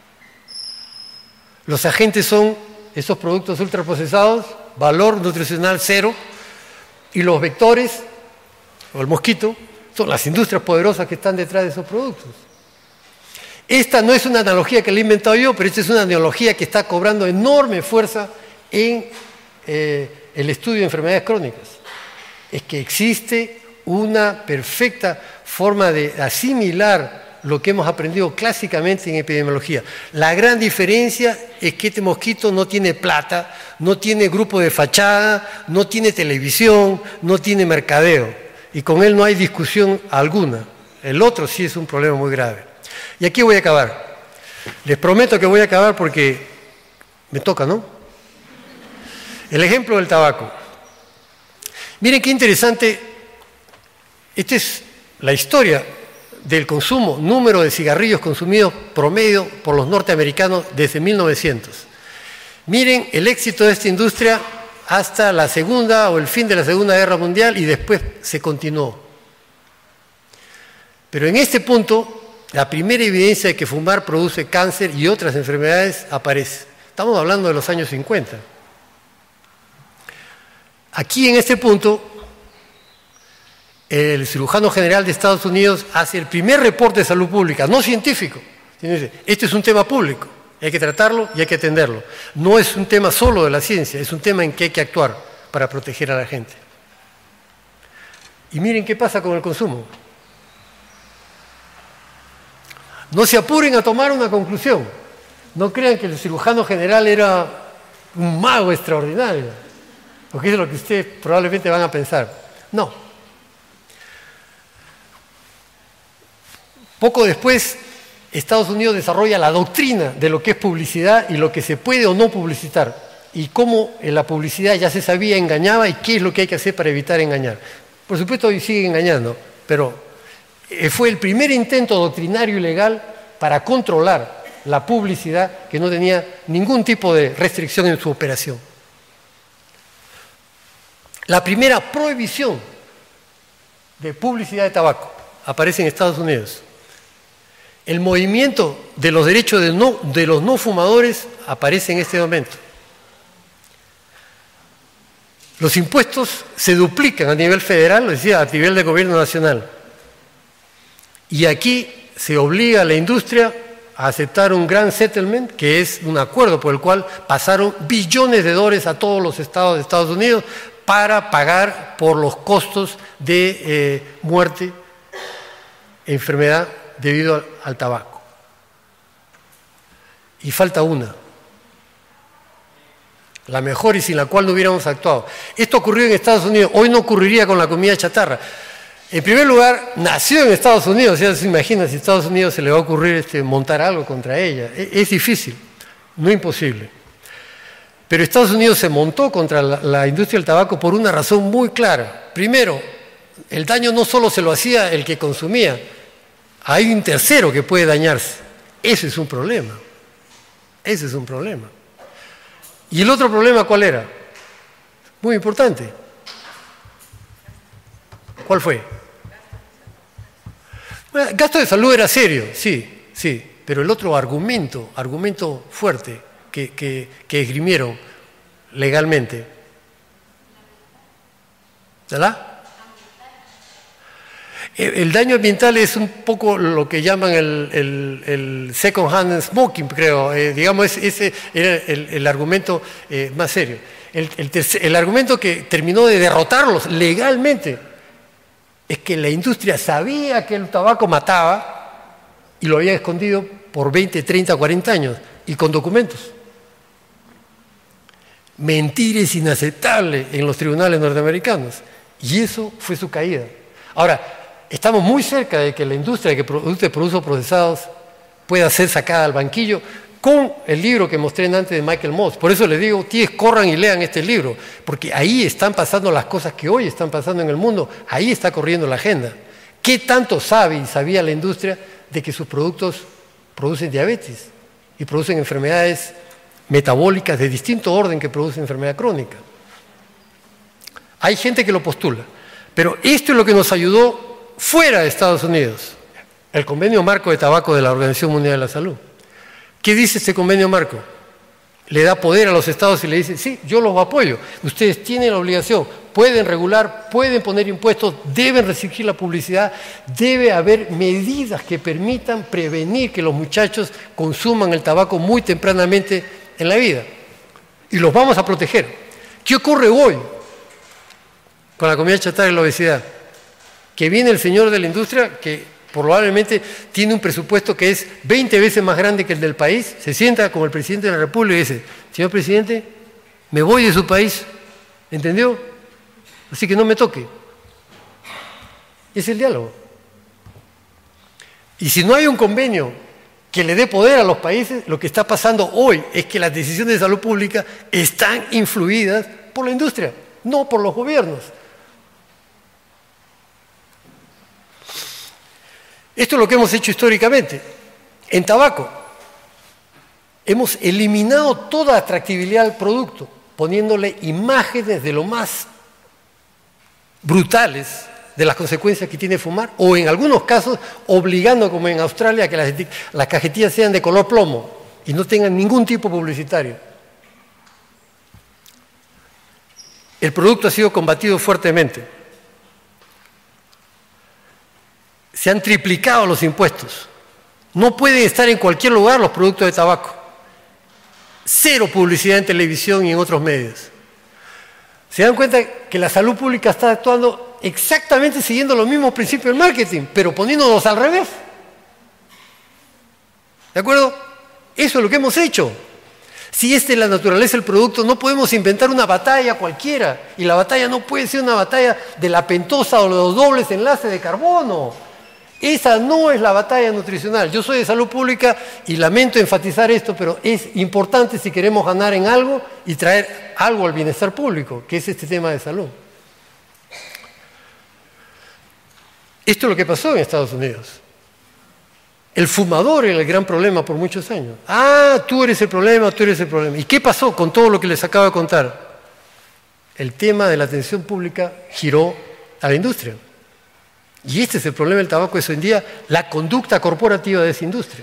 Los agentes son esos productos ultraprocesados, valor nutricional cero, y los vectores, o el mosquito, son las industrias poderosas que están detrás de esos productos. Esta no es una analogía que la he inventado yo, pero esta es una analogía que está cobrando enorme fuerza en el estudio de enfermedades crónicas. Es que existe una perfecta forma de asimilar lo que hemos aprendido clásicamente en epidemiología. La gran diferencia es que este mosquito no tiene plata, no tiene grupo de fachada, no tiene televisión, no tiene mercadeo. Y con él no hay discusión alguna. El otro sí es un problema muy grave. Y aquí voy a acabar. Les prometo que voy a acabar porque me toca, ¿no? El ejemplo del tabaco. Miren qué interesante. Esta es la historia del consumo, número de cigarrillos consumidos promedio por los norteamericanos desde 1900. Miren el éxito de esta industria hasta la segunda o el fin de la Segunda Guerra Mundial y después se continuó. Pero en este punto, la primera evidencia de que fumar produce cáncer y otras enfermedades aparece. Estamos hablando de los años 50. Aquí en este punto, el cirujano general de Estados Unidos hace el primer reporte de salud pública, no científico, sino dice, este es un tema público. Hay que tratarlo y hay que atenderlo. No es un tema solo de la ciencia, es un tema en que hay que actuar para proteger a la gente. Y miren qué pasa con el consumo. No se apuren a tomar una conclusión. No crean que el cirujano general era un mago extraordinario, porque es lo que ustedes probablemente van a pensar. No. Poco después Estados Unidos desarrolla la doctrina de lo que es publicidad y lo que se puede o no publicitar, y cómo la publicidad ya se sabía engañaba y qué es lo que hay que hacer para evitar engañar. Por supuesto, hoy sigue engañando, pero fue el primer intento doctrinario y legal para controlar la publicidad que no tenía ningún tipo de restricción en su operación. La primera prohibición de publicidad de tabaco aparece en Estados Unidos. El movimiento de los derechos de los no fumadores aparece en este momento. Los impuestos se duplican a nivel federal, es decir, a nivel del gobierno nacional. Y aquí se obliga a la industria a aceptar un Grand Settlement, que es un acuerdo por el cual pasaron billones de dólares a todos los estados de Estados Unidos para pagar por los costos de muerte, enfermedad debido al tabaco. Y falta una, la mejor y sin la cual no hubiéramos actuado. Esto ocurrió en Estados Unidos, hoy no ocurriría con la comida chatarra. En primer lugar, nació en Estados Unidos, ya se imagina si a Estados Unidos se le va a ocurrir montar algo contra ella. Es difícil, no imposible. Pero Estados Unidos se montó contra la industria del tabaco por una razón muy clara. Primero, el daño no solo se lo hacía el que consumía, hay un tercero que puede dañarse. Ese es un problema. Ese es un problema. ¿Y el otro problema cuál era? Muy importante. ¿Cuál fue? Bueno, gasto de salud era serio, sí, pero el otro argumento fuerte que esgrimieron legalmente, ¿verdad? El daño ambiental es un poco lo que llaman el second hand smoking, creo. Digamos, ese era el argumento más serio. El argumento que terminó de derrotarlos legalmente es que la industria sabía que el tabaco mataba y lo había escondido por 20, 30, 40 años y con documentos. Mentira es inaceptable en los tribunales norteamericanos y eso fue su caída. Ahora, estamos muy cerca de que la industria que produce productos procesados pueda ser sacada al banquillo con el libro que mostré antes de Michael Moss. Por eso les digo, tíos, corran y lean este libro, porque ahí están pasando las cosas que hoy están pasando en el mundo, ahí está corriendo la agenda. ¿Qué tanto sabe y sabía la industria de que sus productos producen diabetes y producen enfermedades metabólicas de distinto orden que producen enfermedad crónica? Hay gente que lo postula, pero esto es lo que nos ayudó fuera de Estados Unidos, el Convenio Marco de Tabaco de la Organización Mundial de la Salud. ¿Qué dice este convenio marco? Le da poder a los estados y le dice, sí, yo los apoyo, ustedes tienen la obligación, pueden regular, pueden poner impuestos, deben restringir la publicidad, debe haber medidas que permitan prevenir que los muchachos consuman el tabaco muy tempranamente en la vida. Y los vamos a proteger. ¿Qué ocurre hoy con la comida chatarra y la obesidad? Que viene el señor de la industria que probablemente tiene un presupuesto que es 20 veces más grande que el del país, se sienta como el presidente de la República y dice, señor presidente, me voy de su país, ¿entendió? Así que no me toque. Es el diálogo. Y si no hay un convenio que le dé poder a los países, lo que está pasando hoy es que las decisiones de salud pública están influidas por la industria, no por los gobiernos. Esto es lo que hemos hecho históricamente. En tabaco, hemos eliminado toda atractividad al producto, poniéndole imágenes de lo más brutales de las consecuencias que tiene fumar, o en algunos casos obligando, como en Australia, a que las cajetillas sean de color plomo y no tengan ningún tipo publicitario. El producto ha sido combatido fuertemente. Se han triplicado los impuestos. No pueden estar en cualquier lugar los productos de tabaco. Cero publicidad en televisión y en otros medios. Se dan cuenta que la salud pública está actuando exactamente siguiendo los mismos principios del marketing, pero poniéndonos al revés. ¿De acuerdo? Eso es lo que hemos hecho. Si esta es la naturaleza del producto, no podemos inventar una batalla cualquiera. Y la batalla no puede ser una batalla de la pentosa o los dobles enlaces de carbono. Esa no es la batalla nutricional. Yo soy de salud pública y lamento enfatizar esto, pero es importante si queremos ganar en algo y traer algo al bienestar público, que es este tema de salud. Esto es lo que pasó en Estados Unidos. El fumador era el gran problema por muchos años. Ah, tú eres el problema, tú eres el problema. ¿Y qué pasó con todo lo que les acabo de contar? El tema de la atención pública giró a la industria. Y este es el problema del tabaco hoy en día, la conducta corporativa de esa industria.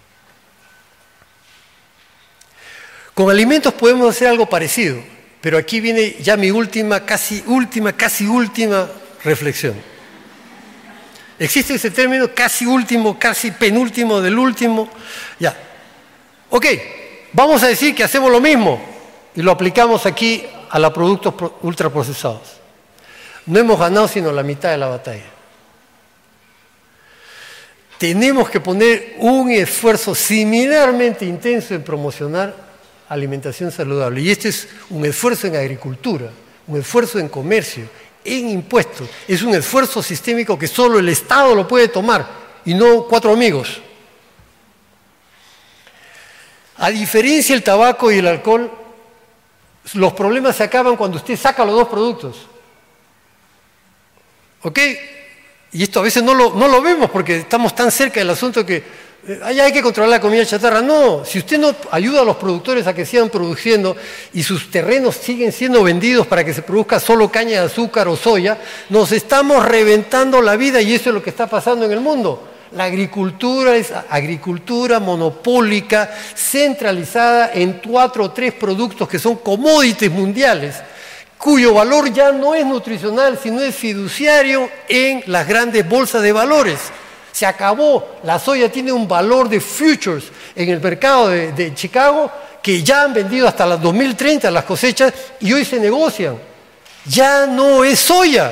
Con alimentos podemos hacer algo parecido, pero aquí viene ya mi casi última reflexión. Existe ese término casi último, casi penúltimo del último. Ya. Ok, vamos a decir que hacemos lo mismo y lo aplicamos aquí a los productos ultraprocesados. No hemos ganado sino la mitad de la batalla. Tenemos que poner un esfuerzo similarmente intenso en promocionar alimentación saludable. Y este es un esfuerzo en agricultura, un esfuerzo en comercio, en impuestos. Es un esfuerzo sistémico que solo el Estado lo puede tomar y no 4 amigos. A diferencia del tabaco y el alcohol, los problemas se acaban cuando usted saca los 2 productos. ¿Ok? Y esto a veces no lo vemos porque estamos tan cerca del asunto que hay que controlar la comida chatarra. No, si usted no ayuda a los productores a que sigan produciendo y sus terrenos siguen siendo vendidos para que se produzca solo caña de azúcar o soya, nos estamos reventando la vida y eso es lo que está pasando en el mundo. La agricultura es agricultura monopólica, centralizada en 4 o 3 productos que son commodities mundiales, cuyo valor ya no es nutricional, sino es fiduciario en las grandes bolsas de valores. Se acabó. La soya tiene un valor de futures en el mercado de Chicago que ya han vendido hasta las 2030 las cosechas y hoy se negocian. Ya no es soya.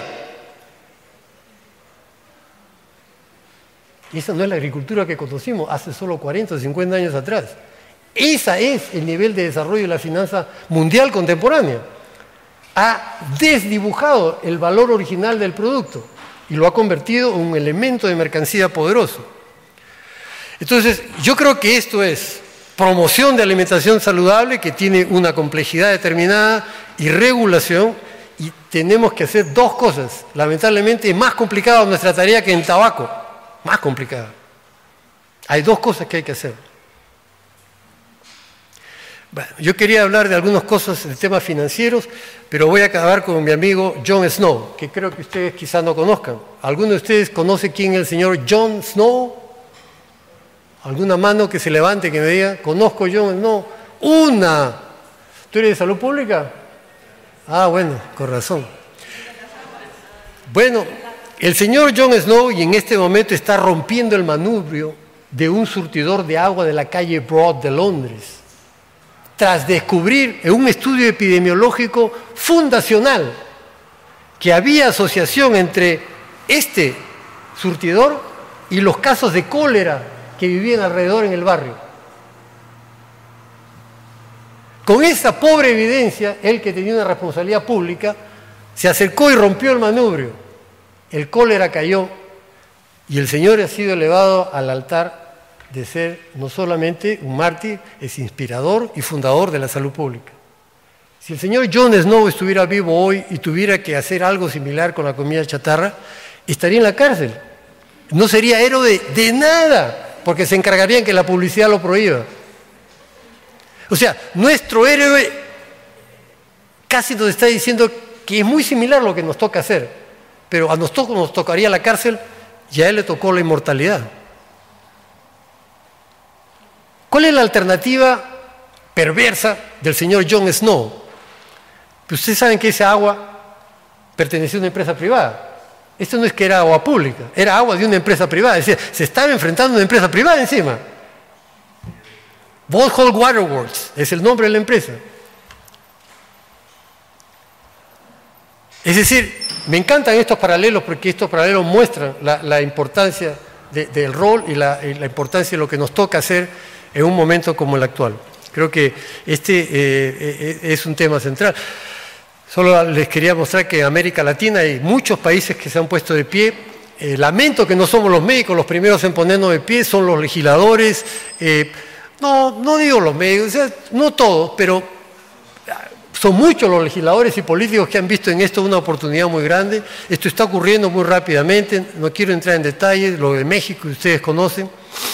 Y esa no es la agricultura que conocimos hace solo 40 o 50 años atrás. Ese es el nivel de desarrollo de la finanza mundial contemporánea. Ha desdibujado el valor original del producto y lo ha convertido en un elemento de mercancía poderoso. Entonces, yo creo que esto es promoción de alimentación saludable que tiene una complejidad determinada y regulación, y tenemos que hacer 2 cosas. Lamentablemente es más complicada nuestra tarea que en tabaco, más complicada. Hay 2 cosas que hay que hacer. Bueno, yo quería hablar de algunas cosas de temas financieros, pero voy a acabar con mi amigo John Snow, que creo que ustedes quizás no conozcan. ¿Alguno de ustedes conoce quién es el señor John Snow? ¿Alguna mano que se levante que me diga, conozco a John Snow? ¡Una! ¿Tú eres de salud pública? Ah, bueno, con razón. Bueno, el señor John Snow y en este momento está rompiendo el manubrio de un surtidor de agua de la calle Broad de Londres, tras descubrir en un estudio epidemiológico fundacional que había asociación entre este surtidor y los casos de cólera que vivían alrededor en el barrio. Con esa pobre evidencia, él, que tenía una responsabilidad pública, se acercó y rompió el manubrio. El cólera cayó y el señor ha sido elevado al altar de ser no solamente un mártir, es inspirador y fundador de la salud pública. Si el señor John Snow estuviera vivo hoy y tuviera que hacer algo similar con la comida chatarra, estaría en la cárcel. No sería héroe de nada, porque se encargarían que la publicidad lo prohíba. O sea, nuestro héroe casi nos está diciendo que es muy similar lo que nos toca hacer, pero a nosotros nos tocaría la cárcel y a él le tocó la inmortalidad. ¿Cuál es la alternativa perversa del señor John Snow? Pues ustedes saben que esa agua pertenecía a una empresa privada. Esto no es que era agua pública, era agua de una empresa privada. Es decir, se estaba enfrentando a una empresa privada encima. Vauxhall Waterworks es el nombre de la empresa. Es decir, me encantan estos paralelos porque estos paralelos muestran la importancia del rol y la importancia de lo que nos toca hacer en un momento como el actual. Creo que este es un tema central. Solo les quería mostrar que en América Latina hay muchos países que se han puesto de pie lamento que no somos los médicos los primeros en ponernos de pie, son los legisladores, no digo los médicos, o sea, no todos, pero son muchos los legisladores y políticos que han visto en esto una oportunidad muy grande. Esto está ocurriendo muy rápidamente, no quiero entrar en detalles, lo de México que ustedes conocen.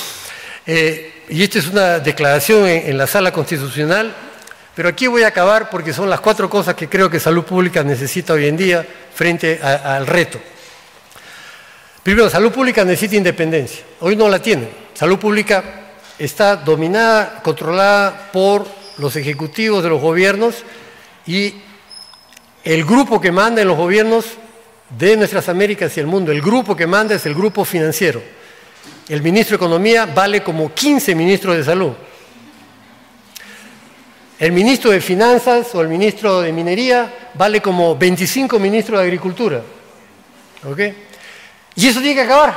Y esta es una declaración en la Sala Constitucional, pero aquí voy a acabar porque son las 4 cosas que creo que salud pública necesita hoy en día frente al reto. Primero, salud pública necesita independencia. Hoy no la tiene. Salud pública está dominada, controlada por los ejecutivos de los gobiernos y el grupo que manda en los gobiernos de nuestras Américas y el mundo, el grupo que manda es el grupo financiero. El ministro de Economía vale como 15 ministros de salud. El ministro de Finanzas o el ministro de Minería vale como 25 ministros de Agricultura. ¿Ok? Y eso tiene que acabar.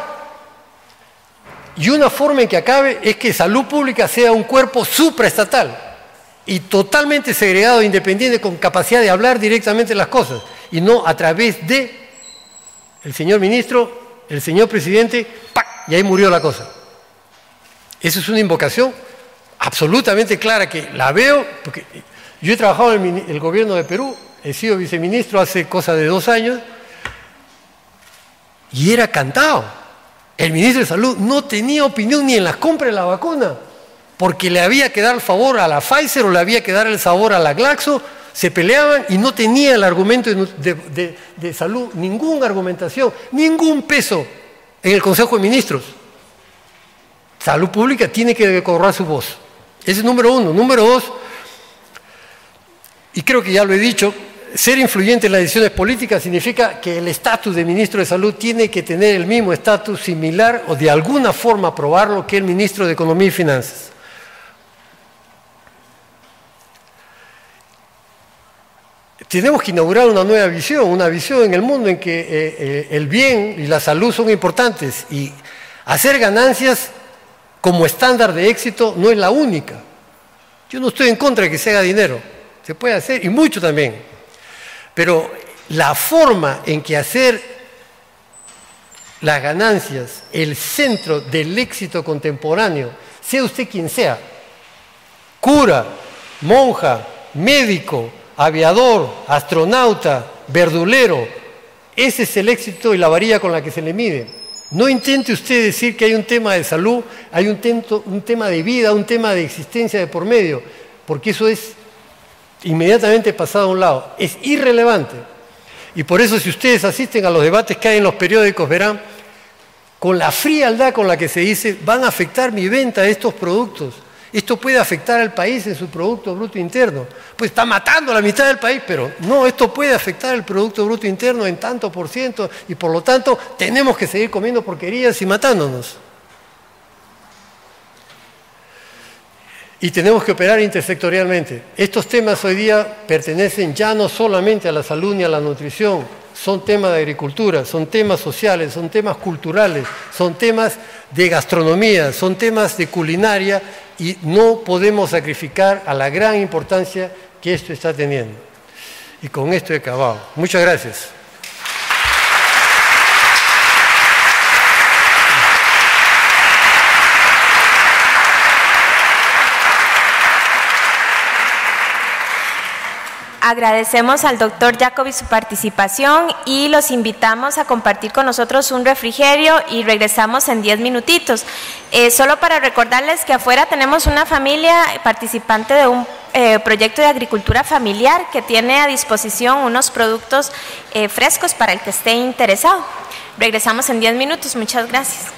Y una forma en que acabe es que salud pública sea un cuerpo supraestatal y totalmente segregado, independiente, con capacidad de hablar directamente las cosas y no a través de el señor ministro, el señor presidente, ¡pac! Y ahí murió la cosa. Esa es una invocación absolutamente clara que la veo, porque yo he trabajado en el gobierno de Perú, he sido viceministro hace cosa de 2 años, y era cantado. El ministro de Salud no tenía opinión ni en las compras de la vacuna, porque le había que dar el favor a la Pfizer o le había que dar el sabor a la Glaxo, se peleaban y no tenía el argumento de salud, ninguna argumentación, ningún peso en el Consejo de Ministros. Salud pública tiene que cobrar su voz. Ese es número 1. Número 2, y creo que ya lo he dicho, ser influyente en las decisiones políticas significa que el estatus de ministro de Salud tiene que tener el mismo estatus, similar o de alguna forma aprobarlo que el ministro de Economía y Finanzas. Tenemos que inaugurar una nueva visión, una visión en el mundo en que el bien y la salud son importantes y hacer ganancias como estándar de éxito no es la única. Yo no estoy en contra de que se haga dinero, se puede hacer y mucho también. Pero la forma en que hacer las ganancias el centro del éxito contemporáneo, sea usted quien sea, cura, monja, médico, aviador, astronauta, verdulero, ese es el éxito y la varilla con la que se le mide. No intente usted decir que hay un tema de salud, hay un tema de vida, un tema de existencia de por medio, porque eso es inmediatamente pasado a un lado, es irrelevante. Y por eso si ustedes asisten a los debates que hay en los periódicos, verán, con la frialdad con la que se dice, van a afectar mi venta de estos productos, esto puede afectar al país en su Producto Bruto Interno. Pues está matando a la mitad del país, pero no, esto puede afectar el Producto Bruto Interno en tanto por ciento y por lo tanto tenemos que seguir comiendo porquerías y matándonos. Y tenemos que operar intersectorialmente. Estos temas hoy día pertenecen ya no solamente a la salud ni a la nutrición, son temas de agricultura, son temas sociales, son temas culturales, son temas de gastronomía, son temas de culinaria y no podemos sacrificar a la gran importancia que esto está teniendo. Y con esto he acabado. Muchas gracias. Agradecemos al doctor Jacobi su participación y los invitamos a compartir con nosotros un refrigerio y regresamos en 10 minutitos. Solo para recordarles que afuera tenemos una familia participante de un proyecto de agricultura familiar que tiene a disposición unos productos frescos para el que esté interesado. Regresamos en 10 minutos. Muchas gracias.